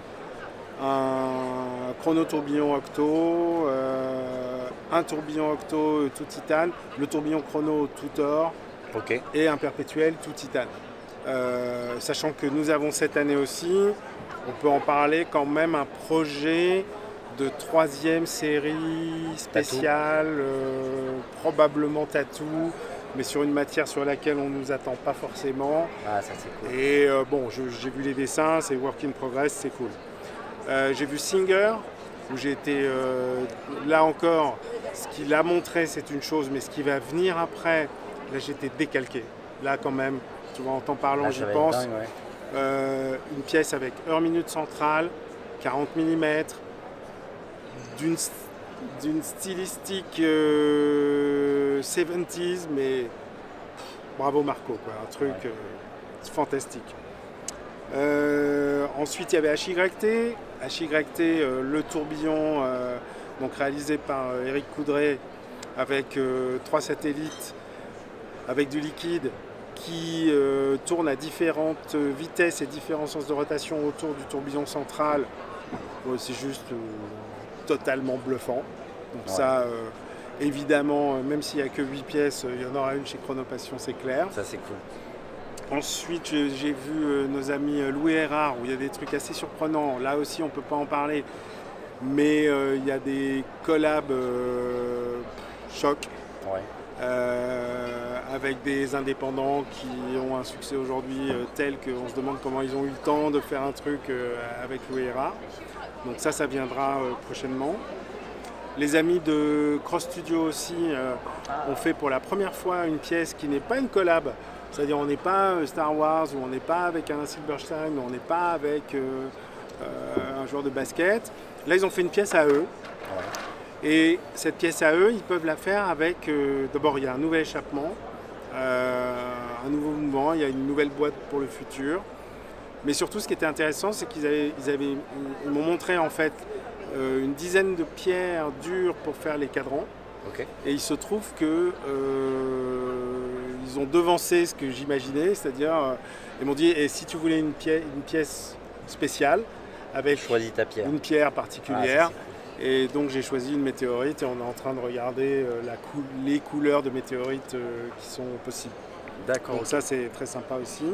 un chrono tourbillon octo, euh, un tourbillon octo euh, tout titane, le tourbillon chrono tout or Ok. et un perpétuel tout titane. Euh, sachant que nous avons cette année aussi, on peut en parler quand même, un projet de troisième série spéciale, euh, probablement tatou, mais sur une matière sur laquelle on ne nous attend pas forcément. Ah, ça c'est cool. Et euh, bon, je- j'ai vu les dessins, c'est work in progress, c'est cool. Euh, j'ai vu Singer, où j'ai été, euh, là encore, ce qu'il a montré c'est une chose, mais ce qui va venir après, là j'étais décalqué. Là quand même, tu vois, en t'en parlant, Là, j'y ça va être pense. dingue, ouais. Euh, une pièce avec heure minute centrale, quarante millimètres, d'une d'une stylistique euh, soixante-dix, mais bravo Marco, quoi, un truc Ouais. euh, fantastique. Euh, ensuite, il y avait H Y T. H Y T, euh, le tourbillon, euh, donc réalisé par euh, Eric Coudray, avec euh, trois satellites, avec du liquide, qui euh, tourne à différentes vitesses et différents sens de rotation autour du tourbillon central. Ouais, c'est juste euh, totalement bluffant. Donc Ouais. ça, euh, évidemment, euh, même s'il n'y a que huit pièces, euh, il y en aura une chez Chronopassion, c'est clair. Ça c'est cool. Ensuite, j'ai j'ai vu euh, nos amis euh, Louis Erard, où il y a des trucs assez surprenants. Là aussi, on ne peut pas en parler. Mais euh, il y a des collabs euh, choc. Ouais. Euh, avec des indépendants qui ont un succès aujourd'hui euh, tel qu'on se demande comment ils ont eu le temps de faire un truc euh, avec Louis Erard. Donc ça, ça viendra euh, prochainement. Les amis de Cross Studio aussi euh, ont fait pour la première fois une pièce qui n'est pas une collab. C'est-à-dire on n'est pas euh, Star Wars, ou on n'est pas avec un Silberstein, ou on n'est pas avec euh, euh, un joueur de basket. Là, ils ont fait une pièce à eux. Et cette pièce à eux, ils peuvent la faire avec... euh, D'abord, il y a un nouvel échappement, euh, un nouveau mouvement, il y a une nouvelle boîte pour le futur. Mais surtout, ce qui était intéressant, c'est qu'ils avaient, ils avaient, ils m'ont montré en fait euh, une dizaine de pierres dures pour faire les cadrans. Ok. Et il se trouve que euh, ils ont devancé ce que j'imaginais, c'est-à-dire euh, ils m'ont dit et si tu voulais une pièce, une pièce spéciale avec Choisis ta pierre. une pierre Ah, particulière. ça, c'est Et donc j'ai choisi une météorite et on est en train de regarder euh, la cou- les couleurs de météorites euh, qui sont possibles. D'accord. Donc ça c'est très sympa aussi.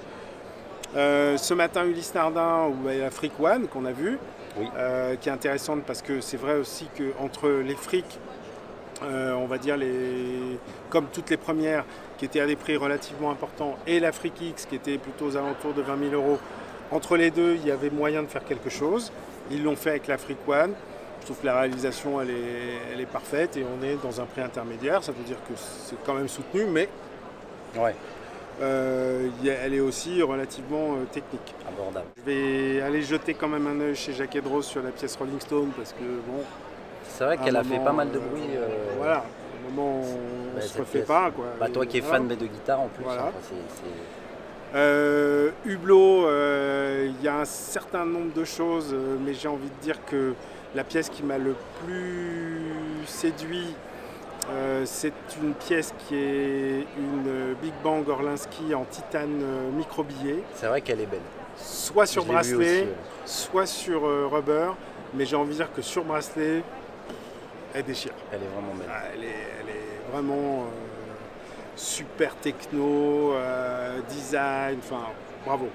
Euh, ce matin Ulysse Nardin, où il y a la Freak One qu'on a vu, Oui. euh, qui est intéressante parce que c'est vrai aussi qu'entre les frics, euh, on va dire les, comme toutes les premières qui étaient à des prix relativement importants, et la Freak X qui était plutôt aux alentours de vingt mille euros, entre les deux il y avait moyen de faire quelque chose. Ils l'ont fait avec la Freak One. Je trouve que la réalisation elle est, elle est parfaite et on est dans un prix intermédiaire, ça veut dire que c'est quand même soutenu, mais Ouais, euh, y a- elle est aussi relativement euh, technique. abordable. Je vais aller jeter quand même un œil chez Jacques Edros sur la pièce Rolling Stone parce que bon, C'est vrai à un qu'elle a fait moment, pas mal de euh, bruit. euh, voilà, à un moment on bah, se cette refait pièce. pas quoi. Bah, toi Et qui es voilà. fan mais de guitare en plus, Voilà. enfin, c'est- c'est- Euh, Hublot, euh, il y a un certain nombre de choses, euh, mais j'ai envie de dire que la pièce qui m'a le plus séduit, euh, c'est une pièce qui est une Big Bang Orlinsky en titane euh, microbillé, c'est vrai qu'elle est belle. soit sur Je l'ai vue aussi, bracelet, ouais. soit sur euh, rubber, mais j'ai envie de dire que sur bracelet, elle déchire. Elle est vraiment belle. Ah, Elle est, elle est vraiment euh, super techno, euh, design, enfin bravo.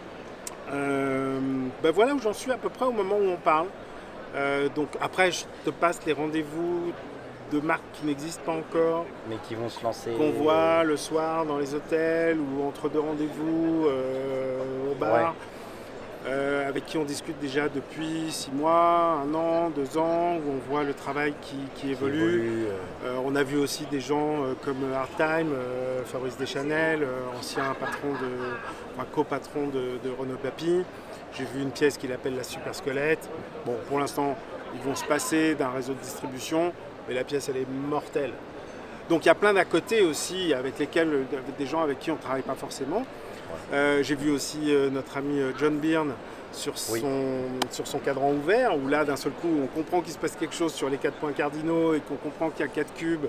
Euh, ben voilà où j'en suis à peu près au moment où on parle. Euh, donc après je te passe les rendez-vous de marques qui n'existent pas encore, Mais qui vont se lancer. qu'on voit le soir dans les hôtels ou entre deux rendez-vous euh, au bar. Euh, avec qui on discute déjà depuis six mois, un an, deux ans, où on voit le travail qui, qui qui évolue. évoluent, euh, Euh, on a vu aussi des gens euh, comme Hard Time, euh, Fabrice Deschanel, euh, ancien patron de, enfin, co-patron de, de Renaud Papy. J'ai vu une pièce qu'il appelle la Super Squelette. Bon, pour l'instant, ils vont se passer d'un réseau de distribution, mais la pièce, elle est mortelle. Donc il y a plein d'à côté aussi, avec lesquels, avec des gens avec qui on ne travaille pas forcément. Euh, J'ai vu aussi euh, notre ami euh, John Byrne sur son, Oui. sur son cadran ouvert, où là d'un seul coup on comprend qu'il se passe quelque chose sur les quatre points cardinaux et qu'on comprend qu'il y a quatre cubes.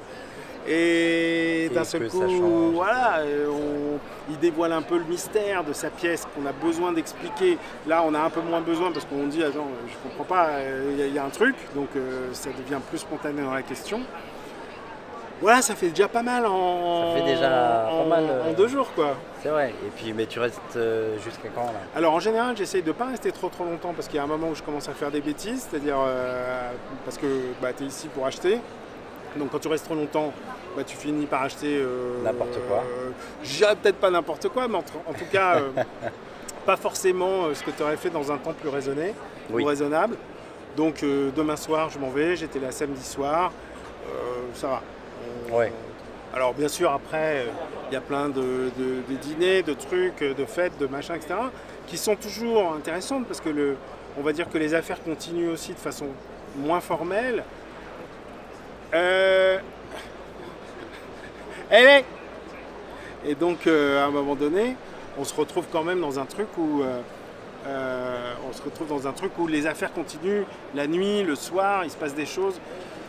Et, Et d'un que seul ça coup, change. voilà, euh, on- il dévoile un peu le mystère de sa pièce qu'on a besoin d'expliquer. Là, on a un peu moins besoin parce qu'on dit, attends, je comprends pas, euh, il y, a- il y a un truc, donc euh, ça devient plus spontané dans la question. Voilà, ça fait déjà pas mal en, Ça fait déjà en, pas mal, euh, en deux jours, quoi. C'est vrai. Et puis, mais tu restes euh, jusqu'à quand là? Alors en général, j'essaye de ne pas rester trop trop longtemps parce qu'il y a un moment où je commence à faire des bêtises, c'est-à-dire euh, parce que bah, tu es ici pour acheter. Donc quand tu restes trop longtemps, bah, tu finis par acheter... euh, N'importe quoi. euh, je dirais peut-être pas n'importe quoi, mais en, en tout cas, euh, pas forcément euh, ce que tu aurais fait dans un temps plus raisonné Oui. ou raisonnable. Donc euh, demain soir, je m'en vais, j'étais là samedi soir, euh, ça va. On- Ouais. Alors bien sûr, après, il y a plein de, de- de dîners, de trucs, de fêtes, de machins, et cetera, qui sont toujours intéressantes parce que le, on va dire que les affaires continuent aussi de façon moins formelle. Euh... Elle est Et donc, euh, à un moment donné, on se retrouve quand même dans un truc où... euh, euh, on se retrouve dans un truc où les affaires continuent la nuit, le soir, il se passe des choses.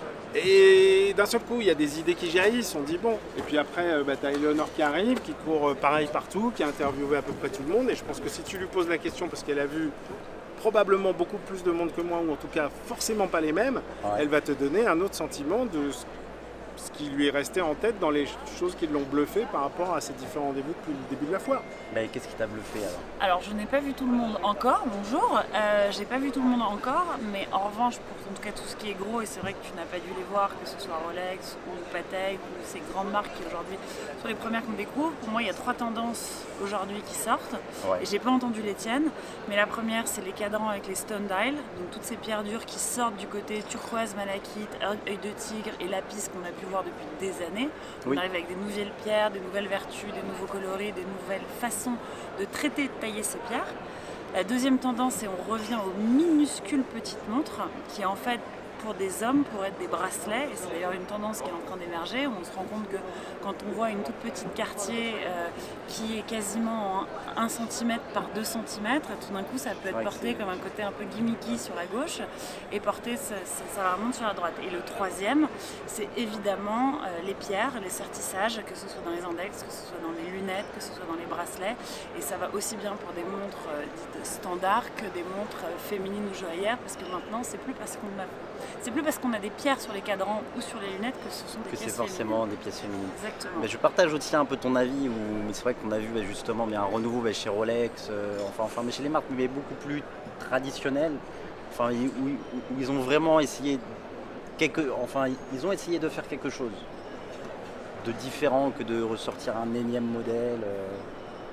Et d'un seul coup, il y a des idées qui jaillissent, on dit bon. Et puis après, euh, bah, tu as Eleonore qui arrive, qui court euh, pareil partout, qui a interviewé à peu près tout le monde. Et je pense que si tu lui poses la question, parce qu'elle a vu probablement beaucoup plus de monde que moi, ou en tout cas forcément pas les mêmes, Ouais. elle va te donner un autre sentiment de ce- ce qui lui est resté en tête dans les choses qui l'ont bluffé par rapport à ces différents rendez-vous depuis le début de la foire. Mais qu'est-ce qui t'a bluffé alors? Alors, je n'ai pas vu tout le monde encore, bonjour. Euh, j'ai pas vu tout le monde encore, mais en revanche, pour en tout cas tout ce qui est gros, et c'est vrai que tu n'as pas dû les voir, que ce soit Rolex ou Patek ou ces grandes marques qui aujourd'hui sont les premières qu'on découvre. Pour moi, il y a trois tendances aujourd'hui qui sortent, Ouais. et j'ai pas entendu les tiennes. Mais la première, c'est les cadrans avec les stone dial, donc toutes ces pierres dures qui sortent du côté turquoise, malachite, œil de tigre et lapis qu'on a pu voir depuis des années. On Oui. arrive avec des nouvelles pierres, des nouvelles vertus, des nouveaux coloris, des nouvelles façons de traiter, de tailler ces pierres. La deuxième tendance, c'est on revient aux minuscules petites montres qui en fait pour des hommes pourraient être des bracelets, et c'est d'ailleurs une tendance qui est en train d'émerger, où on se rend compte que quand on voit une toute petite quartier euh, qui est quasiment un centimètre par deux centimètres, tout d'un coup ça peut être Ouais, porté c'est- comme un côté un peu gimmicky sur la gauche et porté ça, ça, ça remonte sur la droite. Et le troisième, c'est évidemment euh, les pierres, les sertissages, que ce soit dans les index, que ce soit dans les lunettes, que ce soit dans les bracelets, et ça va aussi bien pour des montres euh, dites standards que des montres euh, féminines ou joaillères, parce que maintenant c'est plus parce qu'on a c'est plus parce qu'on a des pierres sur les cadrans ou sur les lunettes que ce sont des Que c'est pièces forcément féminines. des pièces féminines. Exactement. Mais je partage aussi un peu ton avis, où, mais c'est vrai qu'on a vu bah, justement bien un renouveau bah, chez Rolex, euh, enfin, enfin mais chez les marques mais beaucoup plus traditionnelles, enfin, où, où- où ils ont vraiment essayé quelque, enfin ils ont essayé de faire quelque chose de différent que de ressortir un énième modèle. euh.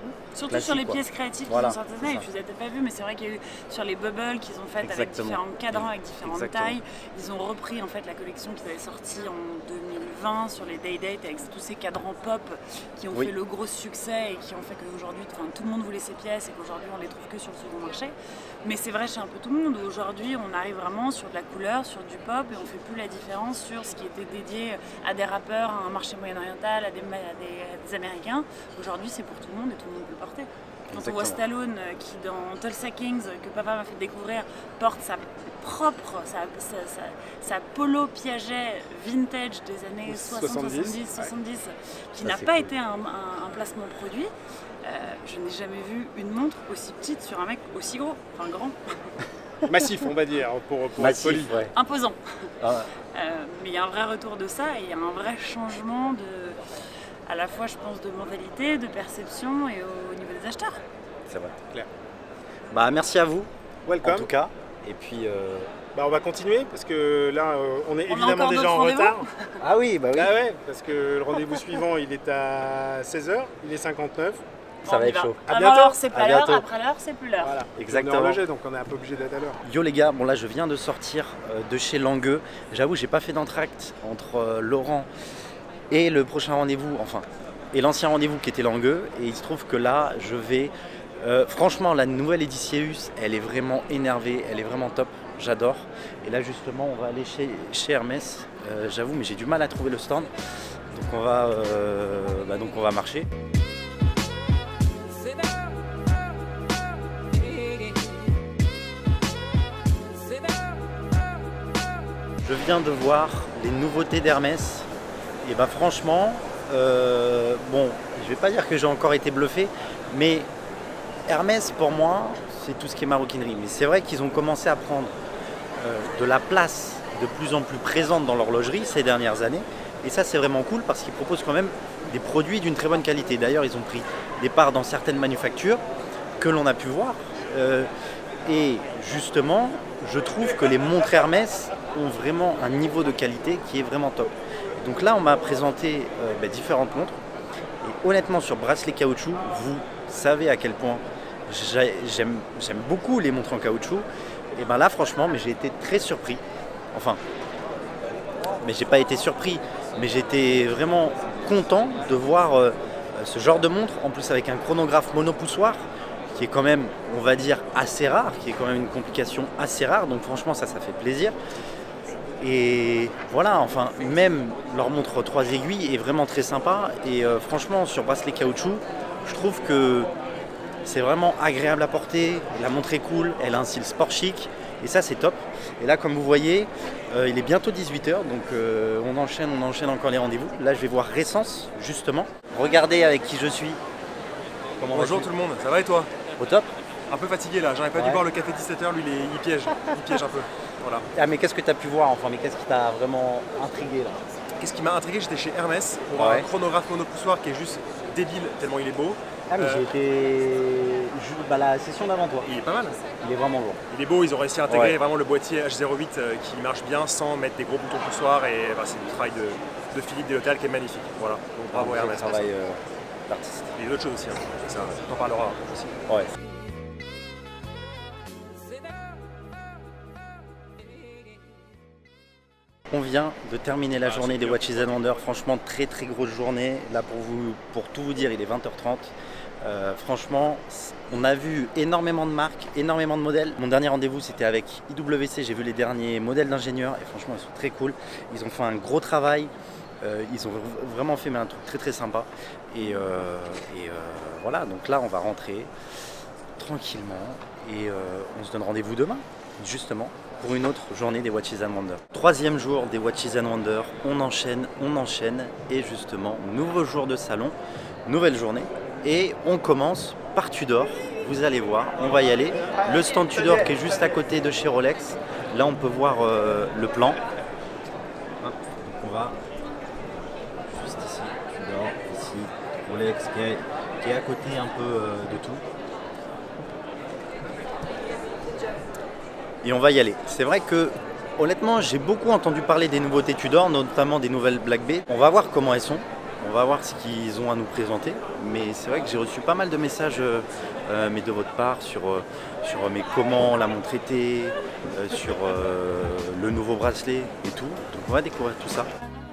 Surtout classique, sur les quoi. pièces créatives Voilà, qu'ils ont sorties, et puis vous n'avez pas vu, mais c'est vrai qu'il y a eu sur les bubbles qu'ils ont faites avec Exactement. différents cadrans, avec différentes Exactement. tailles. Ils ont repris en fait la collection qu'ils avaient sortie en deux mille vingt sur les Day Date avec tous ces cadrans pop qui ont Oui. fait le gros succès et qui ont fait qu'aujourd'hui enfin, tout le monde voulait ces pièces et qu'aujourd'hui on les trouve que sur le second marché. Mais c'est vrai chez un peu tout le monde. Aujourd'hui on arrive vraiment sur de la couleur, sur du pop et on fait plus la différence sur ce qui était dédié à des rappeurs, à un marché moyen-oriental, à des, à des, à des Américains. Aujourd'hui c'est pour tout le monde et tout le monde peut le porter. Quand Exactement. on voit Stallone euh, qui dans Tulsa Kings, que papa m'a fait découvrir, porte sa propre, sa, sa, sa, sa polo Piaget vintage des années soixante, soixante-dix, soixante-dix, qui Ça, n'a c'est pas cool. été un, un- un placement produit, euh, je n'ai jamais vu une montre aussi petite sur un mec aussi gros, enfin grand, Massif, on va dire, pour, pour Massif, être poli. ouais. imposant. Ah, Euh, mais il y a un vrai retour de ça et il y a un vrai changement de, à la fois je pense de mentalité, de perception et au, au niveau des acheteurs. c'est vrai. Clair. Bah, merci à vous, Welcome. en tout cas. Et puis. euh, Bah, on va continuer parce que là, euh, on est On a évidemment encore déjà d'autres en rendez-vous retard. Ah oui, bah oui. Ah ouais, parce que le rendez-vous suivant, il est à seize heures, il est cinquante-neuf. Ça On va y être chaud. À Avant bientôt. l'heure, c'est À pas l'heure, bientôt. après l'heure, c'est plus l'heure. Voilà. Exactement. On est horloger, donc on est un peu obligé d'être à l'heure. Yo les gars, bon là je viens de sortir euh, de chez Langueux. J'avoue, j'ai pas fait d'entracte entre euh, Laurent et le prochain rendez-vous, enfin, et l'ancien rendez-vous qui était Langueux. Et il se trouve que là, je vais. euh, franchement, la nouvelle Edicieus, elle est vraiment énervée, elle est vraiment top. J'adore. Et là, justement, on va aller chez, chez Hermès. Euh, J'avoue, mais j'ai du mal à trouver le stand. Donc on va, euh, bah, donc on va marcher. Je viens de voir les nouveautés d'Hermès et bah franchement, euh, bon, je vais pas dire que j'ai encore été bluffé, mais Hermès pour moi, c'est tout ce qui est maroquinerie. Mais c'est vrai qu'ils ont commencé à prendre euh, de la place de plus en plus présente dans l'horlogerie ces dernières années. Et ça c'est vraiment cool parce qu'ils proposent quand même des produits d'une très bonne qualité. D'ailleurs, ils ont pris des parts dans certaines manufactures que l'on a pu voir. Euh, et justement, je trouve que les montres Hermès ont vraiment un niveau de qualité qui est vraiment top. Donc là, on m'a présenté euh, bah, différentes montres. Et honnêtement, sur bracelet caoutchouc, vous savez à quel point j'aime j'aime beaucoup les montres en caoutchouc. Et ben là, franchement, mais j'ai été très surpris. Enfin, mais j'ai pas été surpris, mais j'étais vraiment content de voir euh, ce genre de montre, en plus avec un chronographe monopoussoir, qui est quand même, on va dire, assez rare, qui est quand même une complication assez rare, donc franchement ça, ça fait plaisir. Et voilà, enfin, même leur montre trois aiguilles est vraiment très sympa, et euh, franchement, sur bracelet caoutchouc, je trouve que c'est vraiment agréable à porter, la montre est cool, elle a un style sport chic, et ça c'est top. Et là, comme vous voyez, euh, il est bientôt dix-huit heures, donc euh, on enchaîne, on enchaîne encore les rendez-vous. Là, je vais voir Récence, justement. Regardez avec qui je suis. Comment Bonjour tout le monde, ça va et toi? Au top. Un peu fatigué là, j'aurais pas Ouais. dû boire le café dix-sept heures, lui il, est- il piège, il piège un peu. Voilà. Ah, mais qu'est-ce que tu as pu voir, enfin, mais qu'est-ce qui t'a vraiment intrigué là? Qu'est-ce qui m'a intrigué? J'étais chez Hermès pour Ouais. un chronographe monopoussoir qui est juste débile tellement il est beau. Ah, mais Euh, j'ai été. ju- Bah, la session d'avant toi. Il est pas mal. Il est vraiment lourd. Il est beau, ils ont réussi à intégrer Ouais. vraiment le boîtier H zéro huit euh, qui marche bien sans mettre des gros boutons poussoirs et bah, c'est du travail de, de Philippe Delotal qui est magnifique. Voilà, donc bravo Ah, Hermès. pour travail ça. euh, d'artiste. Il y a d'autres choses aussi, hein. Ça, on en parlera aussi. Ouais. On vient de terminer la journée des Watches and Wonders. Franchement, très très grosse journée. Là, pour, vous, pour tout vous dire, il est vingt heures trente. Euh, franchement, on a vu énormément de marques, énormément de modèles. Mon dernier rendez-vous, c'était avec I W C. J'ai vu les derniers modèles d'ingénieurs et franchement, ils sont très cool. Ils ont fait un gros travail. Euh, ils ont vraiment fait mais un truc très très sympa. Et, euh, et euh, voilà, donc là, on va rentrer tranquillement et euh, on se donne rendez-vous demain, justement, pour une autre journée des Watches and Wonders. Troisième jour des Watches and Wonders, on enchaîne, on enchaîne, et justement, nouveau jour de salon, nouvelle journée, et on commence par Tudor, vous allez voir, on va y aller. Le stand Tudor qui est juste à côté de chez Rolex, là on peut voir euh, le plan. Hop, donc on va juste ici, Tudor, ici, Rolex qui est, qui est à côté un peu euh, de tout. Et on va y aller. C'est vrai que, honnêtement, j'ai beaucoup entendu parler des nouveautés Tudor, notamment des nouvelles Black Bay. On va voir comment elles sont. On va voir ce qu'ils ont à nous présenter. Mais c'est vrai que j'ai reçu pas mal de messages euh, euh, mais de votre part sur, euh, sur euh, mais comment la montre était, euh, sur euh, le nouveau bracelet et tout. Donc on va découvrir tout ça.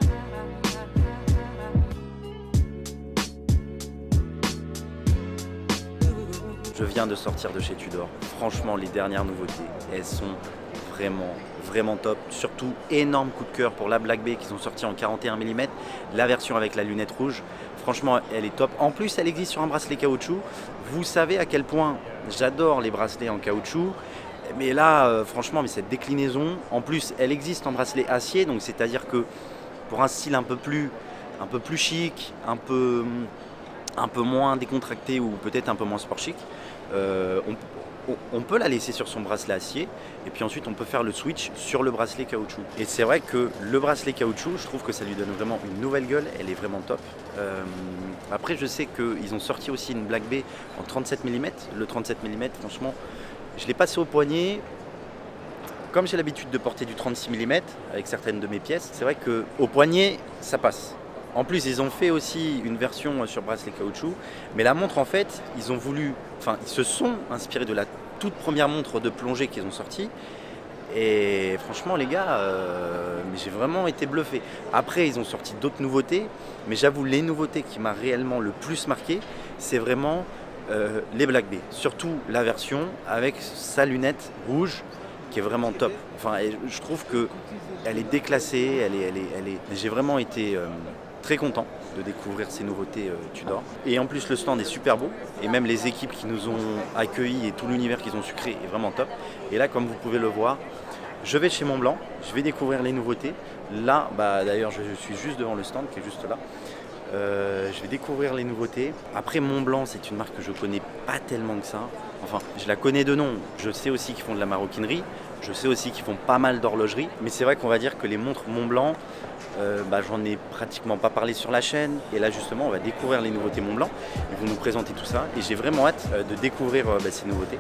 Je viens de sortir de chez Tudor. Franchement, les dernières nouveautés, elles sont vraiment, vraiment top. Surtout, énorme coup de cœur pour la Black Bay qu'ils ont sorti en quarante et un millimètres. La version avec la lunette rouge. Franchement, elle est top. En plus, elle existe sur un bracelet caoutchouc. Vous savez à quel point j'adore les bracelets en caoutchouc. Mais là, euh, franchement, mais cette déclinaison, en plus, elle existe en bracelet acier. Donc, c'est-à-dire que pour un style un peu plus, un peu plus chic, un peu... un peu moins décontracté ou peut-être un peu moins sport chic, euh, on, on peut la laisser sur son bracelet acier et puis ensuite on peut faire le switch sur le bracelet caoutchouc. Et c'est vrai que le bracelet caoutchouc, je trouve que ça lui donne vraiment une nouvelle gueule, elle est vraiment top. Euh, après je sais qu'ils ont sorti aussi une Black Bay en trente-sept millimètres, le trente-sept millimètres franchement, je l'ai passé au poignet. Comme j'ai l'habitude de porter du trente-six millimètres avec certaines de mes pièces, c'est vrai qu'au poignet ça passe. En plus, ils ont fait aussi une version sur bracelet caoutchouc, mais la montre, en fait, ils ont voulu, enfin, ils se sont inspirés de la toute première montre de plongée qu'ils ont sortie. Et franchement, les gars, euh, j'ai vraiment été bluffé. Après, ils ont sorti d'autres nouveautés, mais j'avoue, les nouveautés qui m'ont réellement le plus marqué, c'est vraiment euh, les Black Bay. Surtout la version avec sa lunette rouge, qui est vraiment top. Enfin, je trouve que elle est déclassée, elle est, elle est, elle est... j'ai vraiment été euh, très content de découvrir ces nouveautés euh, Tudor. Et en plus le stand est super beau et même les équipes qui nous ont accueillis et tout l'univers qu'ils ont su créer est vraiment top. Et là comme vous pouvez le voir, je vais chez Montblanc, je vais découvrir les nouveautés. Là, bah, d'ailleurs je suis juste devant le stand qui est juste là. Euh, je vais découvrir les nouveautés. Après Montblanc c'est une marque que je connais pas tellement que ça. Enfin je la connais de nom, je sais aussi qu'ils font de la maroquinerie. Je sais aussi qu'ils font pas mal d'horlogerie, mais c'est vrai qu'on va dire que les montres Montblanc, euh, bah, j'en ai pratiquement pas parlé sur la chaîne. Et là justement, on va découvrir les nouveautés Montblanc. Ils vont nous présenter tout ça et j'ai vraiment hâte euh, de découvrir euh, bah, ces nouveautés.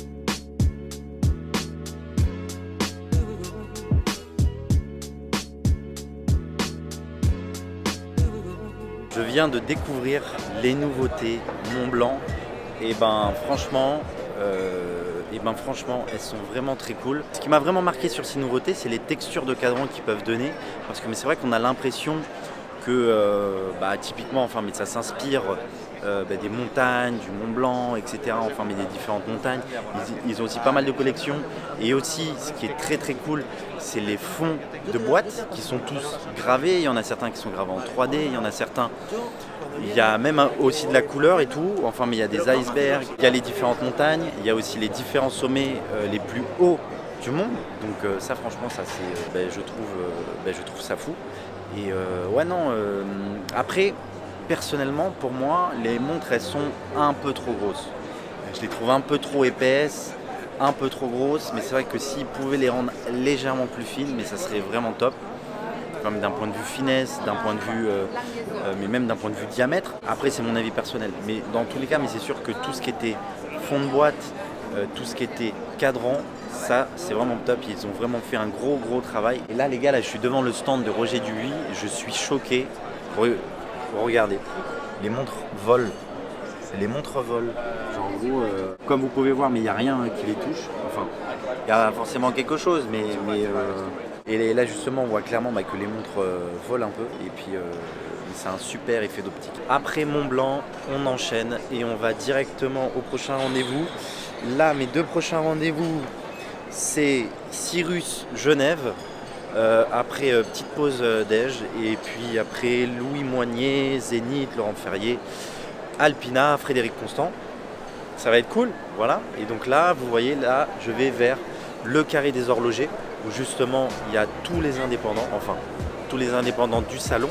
Je viens de découvrir les nouveautés Montblanc et ben franchement. Euh, Et ben franchement, elles sont vraiment très cool. Ce qui m'a vraiment marqué sur ces nouveautés, c'est les textures de cadran qu'ils peuvent donner. Parce que c'est vrai qu'on a l'impression que euh, bah, typiquement, enfin, mais ça s'inspire euh, bah, des montagnes, du Mont Blanc, et cetera. Enfin, mais des différentes montagnes. Ils, ils ont aussi pas mal de collections. Et aussi, ce qui est très très cool, c'est les fonds de boîtes qui sont tous gravés. Il y en a certains qui sont gravés en trois D, il y en a certains. Il y a même aussi de la couleur et tout, enfin mais il y a des icebergs, il y a les différentes montagnes, il y a aussi les différents sommets euh, les plus hauts du monde. Donc euh, ça franchement ça c'est, euh, ben, je, trouve, euh, ben, je trouve ça fou. Et euh, ouais non, euh, après personnellement pour moi les montres elles sont un peu trop grosses. Je les trouve un peu trop épaisses, un peu trop grosses, mais c'est vrai que s'ils pouvaient les rendre légèrement plus fines, mais ça serait vraiment top. D'un point de vue finesse, d'un point de vue, euh, euh, mais même d'un point de vue diamètre. Après, c'est mon avis personnel. Mais dans tous les cas, mais c'est sûr que tout ce qui était fond de boîte, euh, tout ce qui était cadran, ça, c'est vraiment top. Ils ont vraiment fait un gros, gros travail. Et là, les gars, là, je suis devant le stand de Roger Dubuis. Je suis choqué. Regardez, les montres volent. Les montres volent. Genre, en gros, euh, comme vous pouvez voir, mais il n'y a rien qui les touche. Enfin, il y a forcément quelque chose, mais... mais euh, et là justement on voit clairement bah, que les montres euh, volent un peu et puis euh, c'est un super effet d'optique. Après Montblanc, on enchaîne et on va directement au prochain rendez-vous. Là mes deux prochains rendez-vous c'est Cyrus Genève, euh, après euh, petite pause euh, déj et puis après Louis Moignet, Zénith, Laurent Ferrier, Alpina, Frédéric Constant. Ça va être cool, voilà. Et donc là vous voyez là je vais vers le carré des horlogers où justement il y a tous les indépendants, enfin tous les indépendants du salon.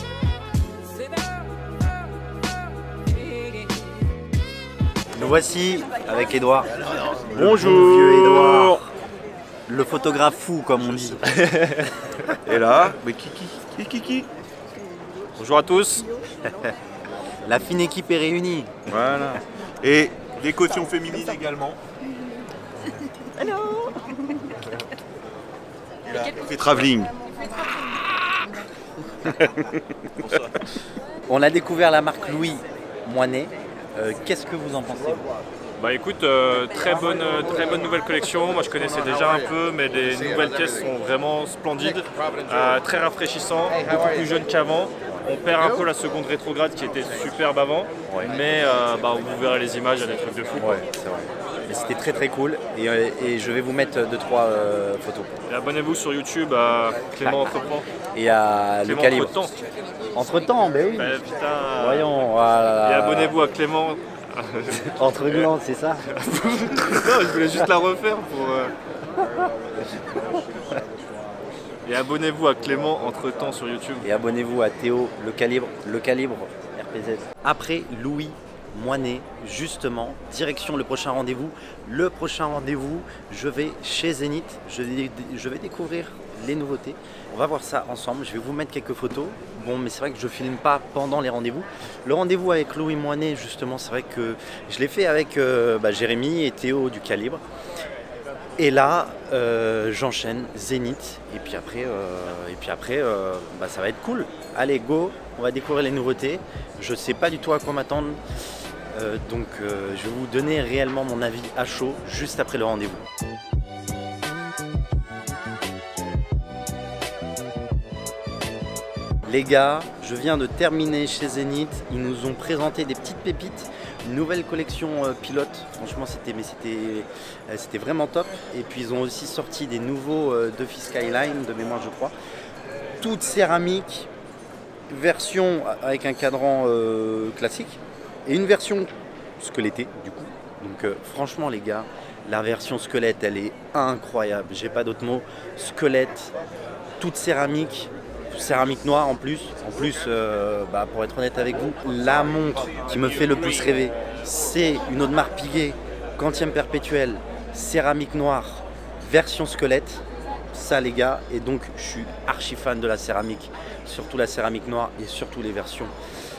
Nous voici avec Edouard. Bonjour. Le bon vieux Edouard, le photographe fou comme on dit. Et là, mais qui qui qui qui qui Bonjour à tous. La fine équipe est réunie. Voilà. Et les cautions féminines également. Hello. Et là, on fait travelling. On a découvert la marque Louis Moinet. Euh, Qu'est-ce que vous en pensez? Bah écoute, euh, très, bonne, euh, très bonne nouvelle collection. Moi je connaissais déjà un peu, mais les nouvelles pièces sont vraiment splendides, euh, très rafraîchissants, beaucoup plus jeunes qu'avant. On perd un peu la seconde rétrograde qui était superbe avant, ouais. mais euh, bah, vous verrez les images, il y a des trucs de fou. Ouais, c'est vrai. Mais c'était très très cool et, euh, et je vais vous mettre deux trois euh, photos. Et abonnez-vous sur YouTube à Clément Entreprend. Et à Clément Le Calibre. Entre temps. Entre temps, ben oui. Bah, putain. Voyons. Voilà. Et abonnez-vous à Clément. Entre glands, c'est ça? Non, je voulais juste la refaire pour. Euh... Et abonnez-vous à Clément Entre temps sur YouTube. Et abonnez-vous à Théo Le Calibre, Le Calibre R P Z. Après Louis Moinet, justement, direction le prochain rendez-vous. Le prochain rendez-vous, je vais chez Zénith. Je vais, je vais découvrir les nouveautés. On va voir ça ensemble. Je vais vous mettre quelques photos. Bon, mais c'est vrai que je ne filme pas pendant les rendez-vous. Le rendez-vous avec Louis Moinet, justement, c'est vrai que je l'ai fait avec euh, bah, Jérémy et Théo du Calibre. Et là, euh, j'enchaîne Zénith. Et puis après, euh, et puis après euh, bah, ça va être cool. Allez, go, on va découvrir les nouveautés. Je ne sais pas du tout à quoi m'attendre. Euh, donc, euh, je vais vous donner réellement mon avis à chaud juste après le rendez-vous. Les gars, je viens de terminer chez Zénith. Ils nous ont présenté des petites pépites. Une nouvelle collection euh, pilote. Franchement, c'était mais c'était euh, c'était vraiment top. Et puis, ils ont aussi sorti des nouveaux euh, Duffy Skyline, de mémoire, je crois. Toute céramique, version avec un cadran euh, classique et une version squelettée, du coup. Donc, euh, franchement, les gars, la version squelette, elle est incroyable. J'ai pas d'autres mots. Squelette, toute céramique. Céramique noire en plus. En plus, euh, bah, pour être honnête avec vous, la montre qui me fait le plus rêver, c'est une Audemars Piguet quantième perpétuelle, céramique noire, version squelette. Ça les gars, et donc je suis archi fan de la céramique, surtout la céramique noire et surtout les versions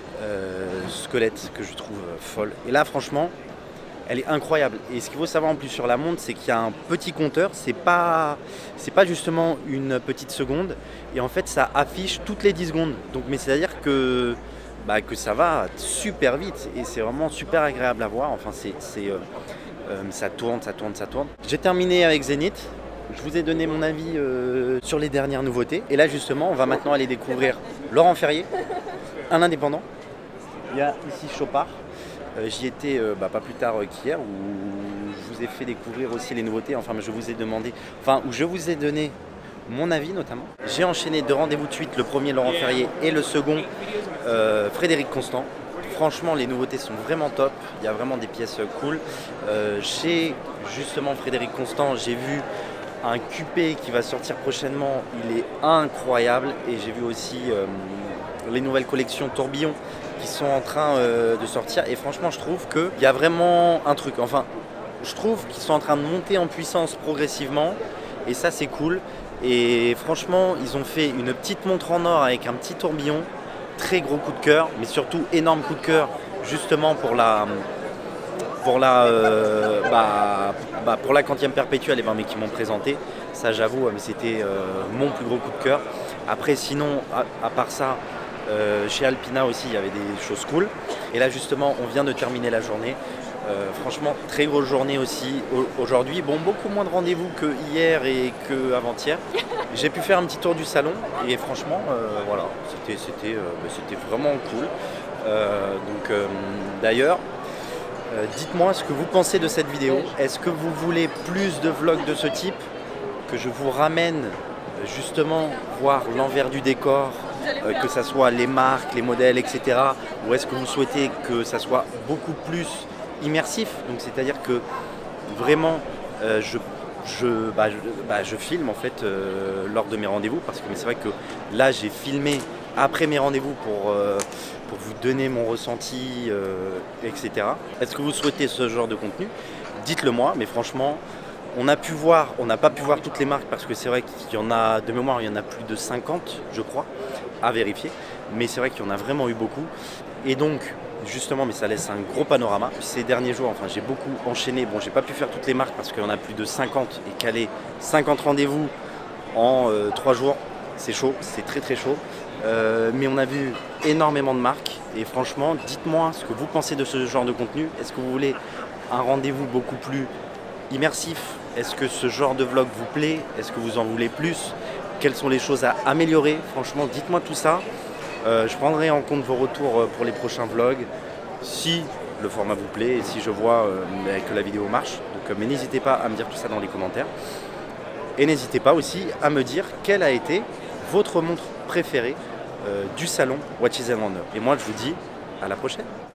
euh, squelettes que je trouve euh, folles. Et là franchement, elle est incroyable. Et ce qu'il faut savoir en plus sur la montre, c'est qu'il y a un petit compteur. C'est pas, c'est pas justement une petite seconde. Et en fait, ça affiche toutes les dix secondes. Donc, mais c'est-à-dire que, bah, que ça va super vite. Et c'est vraiment super agréable à voir. Enfin, c'est, c'est, euh, euh, ça tourne, ça tourne, ça tourne. J'ai terminé avec Zénith. Je vous ai donné mon avis euh, sur les dernières nouveautés. Et là, justement, on va maintenant aller découvrir Laurent Ferrier, un indépendant. Il y a ici Chopard. Euh, J'y étais euh, bah, pas plus tard euh, qu'hier, où je vous ai fait découvrir aussi les nouveautés, enfin je vous ai demandé, enfin où je vous ai donné mon avis notamment. J'ai enchaîné deux rendez-vous de suite, le premier Laurent Ferrier et le second euh, Frédéric Constant. Franchement les nouveautés sont vraiment top, il y a vraiment des pièces cool. Euh, chez justement Frédéric Constant, j'ai vu un Q P qui va sortir prochainement, il est incroyable, et j'ai vu aussi euh, les nouvelles collections Tourbillon qui sont en train euh, de sortir, et franchement je trouve qu'il y a vraiment un truc, enfin je trouve qu'ils sont en train de monter en puissance progressivement, et ça c'est cool. Et franchement ils ont fait une petite montre en or avec un petit tourbillon, très gros coup de cœur, mais surtout énorme coup de cœur justement pour la pour la euh, bah, bah, pour la quantième perpétuelle, et ben, mais qui m'ont présenté, ça j'avoue, mais c'était euh, mon plus gros coup de cœur. Après sinon à, à part ça, Euh, chez Alpina aussi il y avait des choses cool, et là justement on vient de terminer la journée, euh, franchement très grosse journée aussi aujourd'hui. Bon, beaucoup moins de rendez-vous que hier et que avant-hier. J'ai pu faire un petit tour du salon et franchement euh, voilà, c'était c'était euh, bah, c'était vraiment cool. Euh, donc euh, d'ailleurs euh, dites-moi ce que vous pensez de cette vidéo. Est-ce que vous voulez plus de vlogs de ce type, que je vous ramène justement voir l'envers du décor, euh, que ça soit les marques, les modèles, et cetera. Ou est-ce que vous souhaitez que ça soit beaucoup plus immersif, donc c'est-à-dire que vraiment euh, je, je, bah, je, bah, je filme en fait euh, lors de mes rendez-vous, parce que c'est vrai que là j'ai filmé après mes rendez-vous pour, euh, pour vous donner mon ressenti, euh, et cetera. Est-ce que vous souhaitez ce genre de contenu? Dites-le moi, mais franchement, on a pu voir, on n'a pas pu voir toutes les marques, parce que c'est vrai qu'il y en a, de mémoire, il y en a plus de cinquante, je crois, à vérifier. Mais c'est vrai qu'il y en a vraiment eu beaucoup. Et donc, justement, mais ça laisse un gros panorama. Ces derniers jours, enfin, j'ai beaucoup enchaîné. Bon, j'ai pas pu faire toutes les marques parce qu'il y en a plus de cinquante, et caler cinquante rendez-vous en euh, trois jours, c'est chaud, c'est très très chaud. Euh, mais on a vu énormément de marques et franchement, dites-moi ce que vous pensez de ce genre de contenu. Est-ce que vous voulez un rendez-vous beaucoup plus immersif? Est-ce que ce genre de vlog vous plaît? Est-ce que vous en voulez plus? Quelles sont les choses à améliorer? Franchement, dites-moi tout ça. Euh, je prendrai en compte vos retours pour les prochains vlogs si le format vous plaît et si je vois euh, que la vidéo marche. Donc, euh, mais n'hésitez pas à me dire tout ça dans les commentaires. Et n'hésitez pas aussi à me dire quelle a été votre montre préférée euh, du salon Watches and Wonders. Et moi, je vous dis à la prochaine.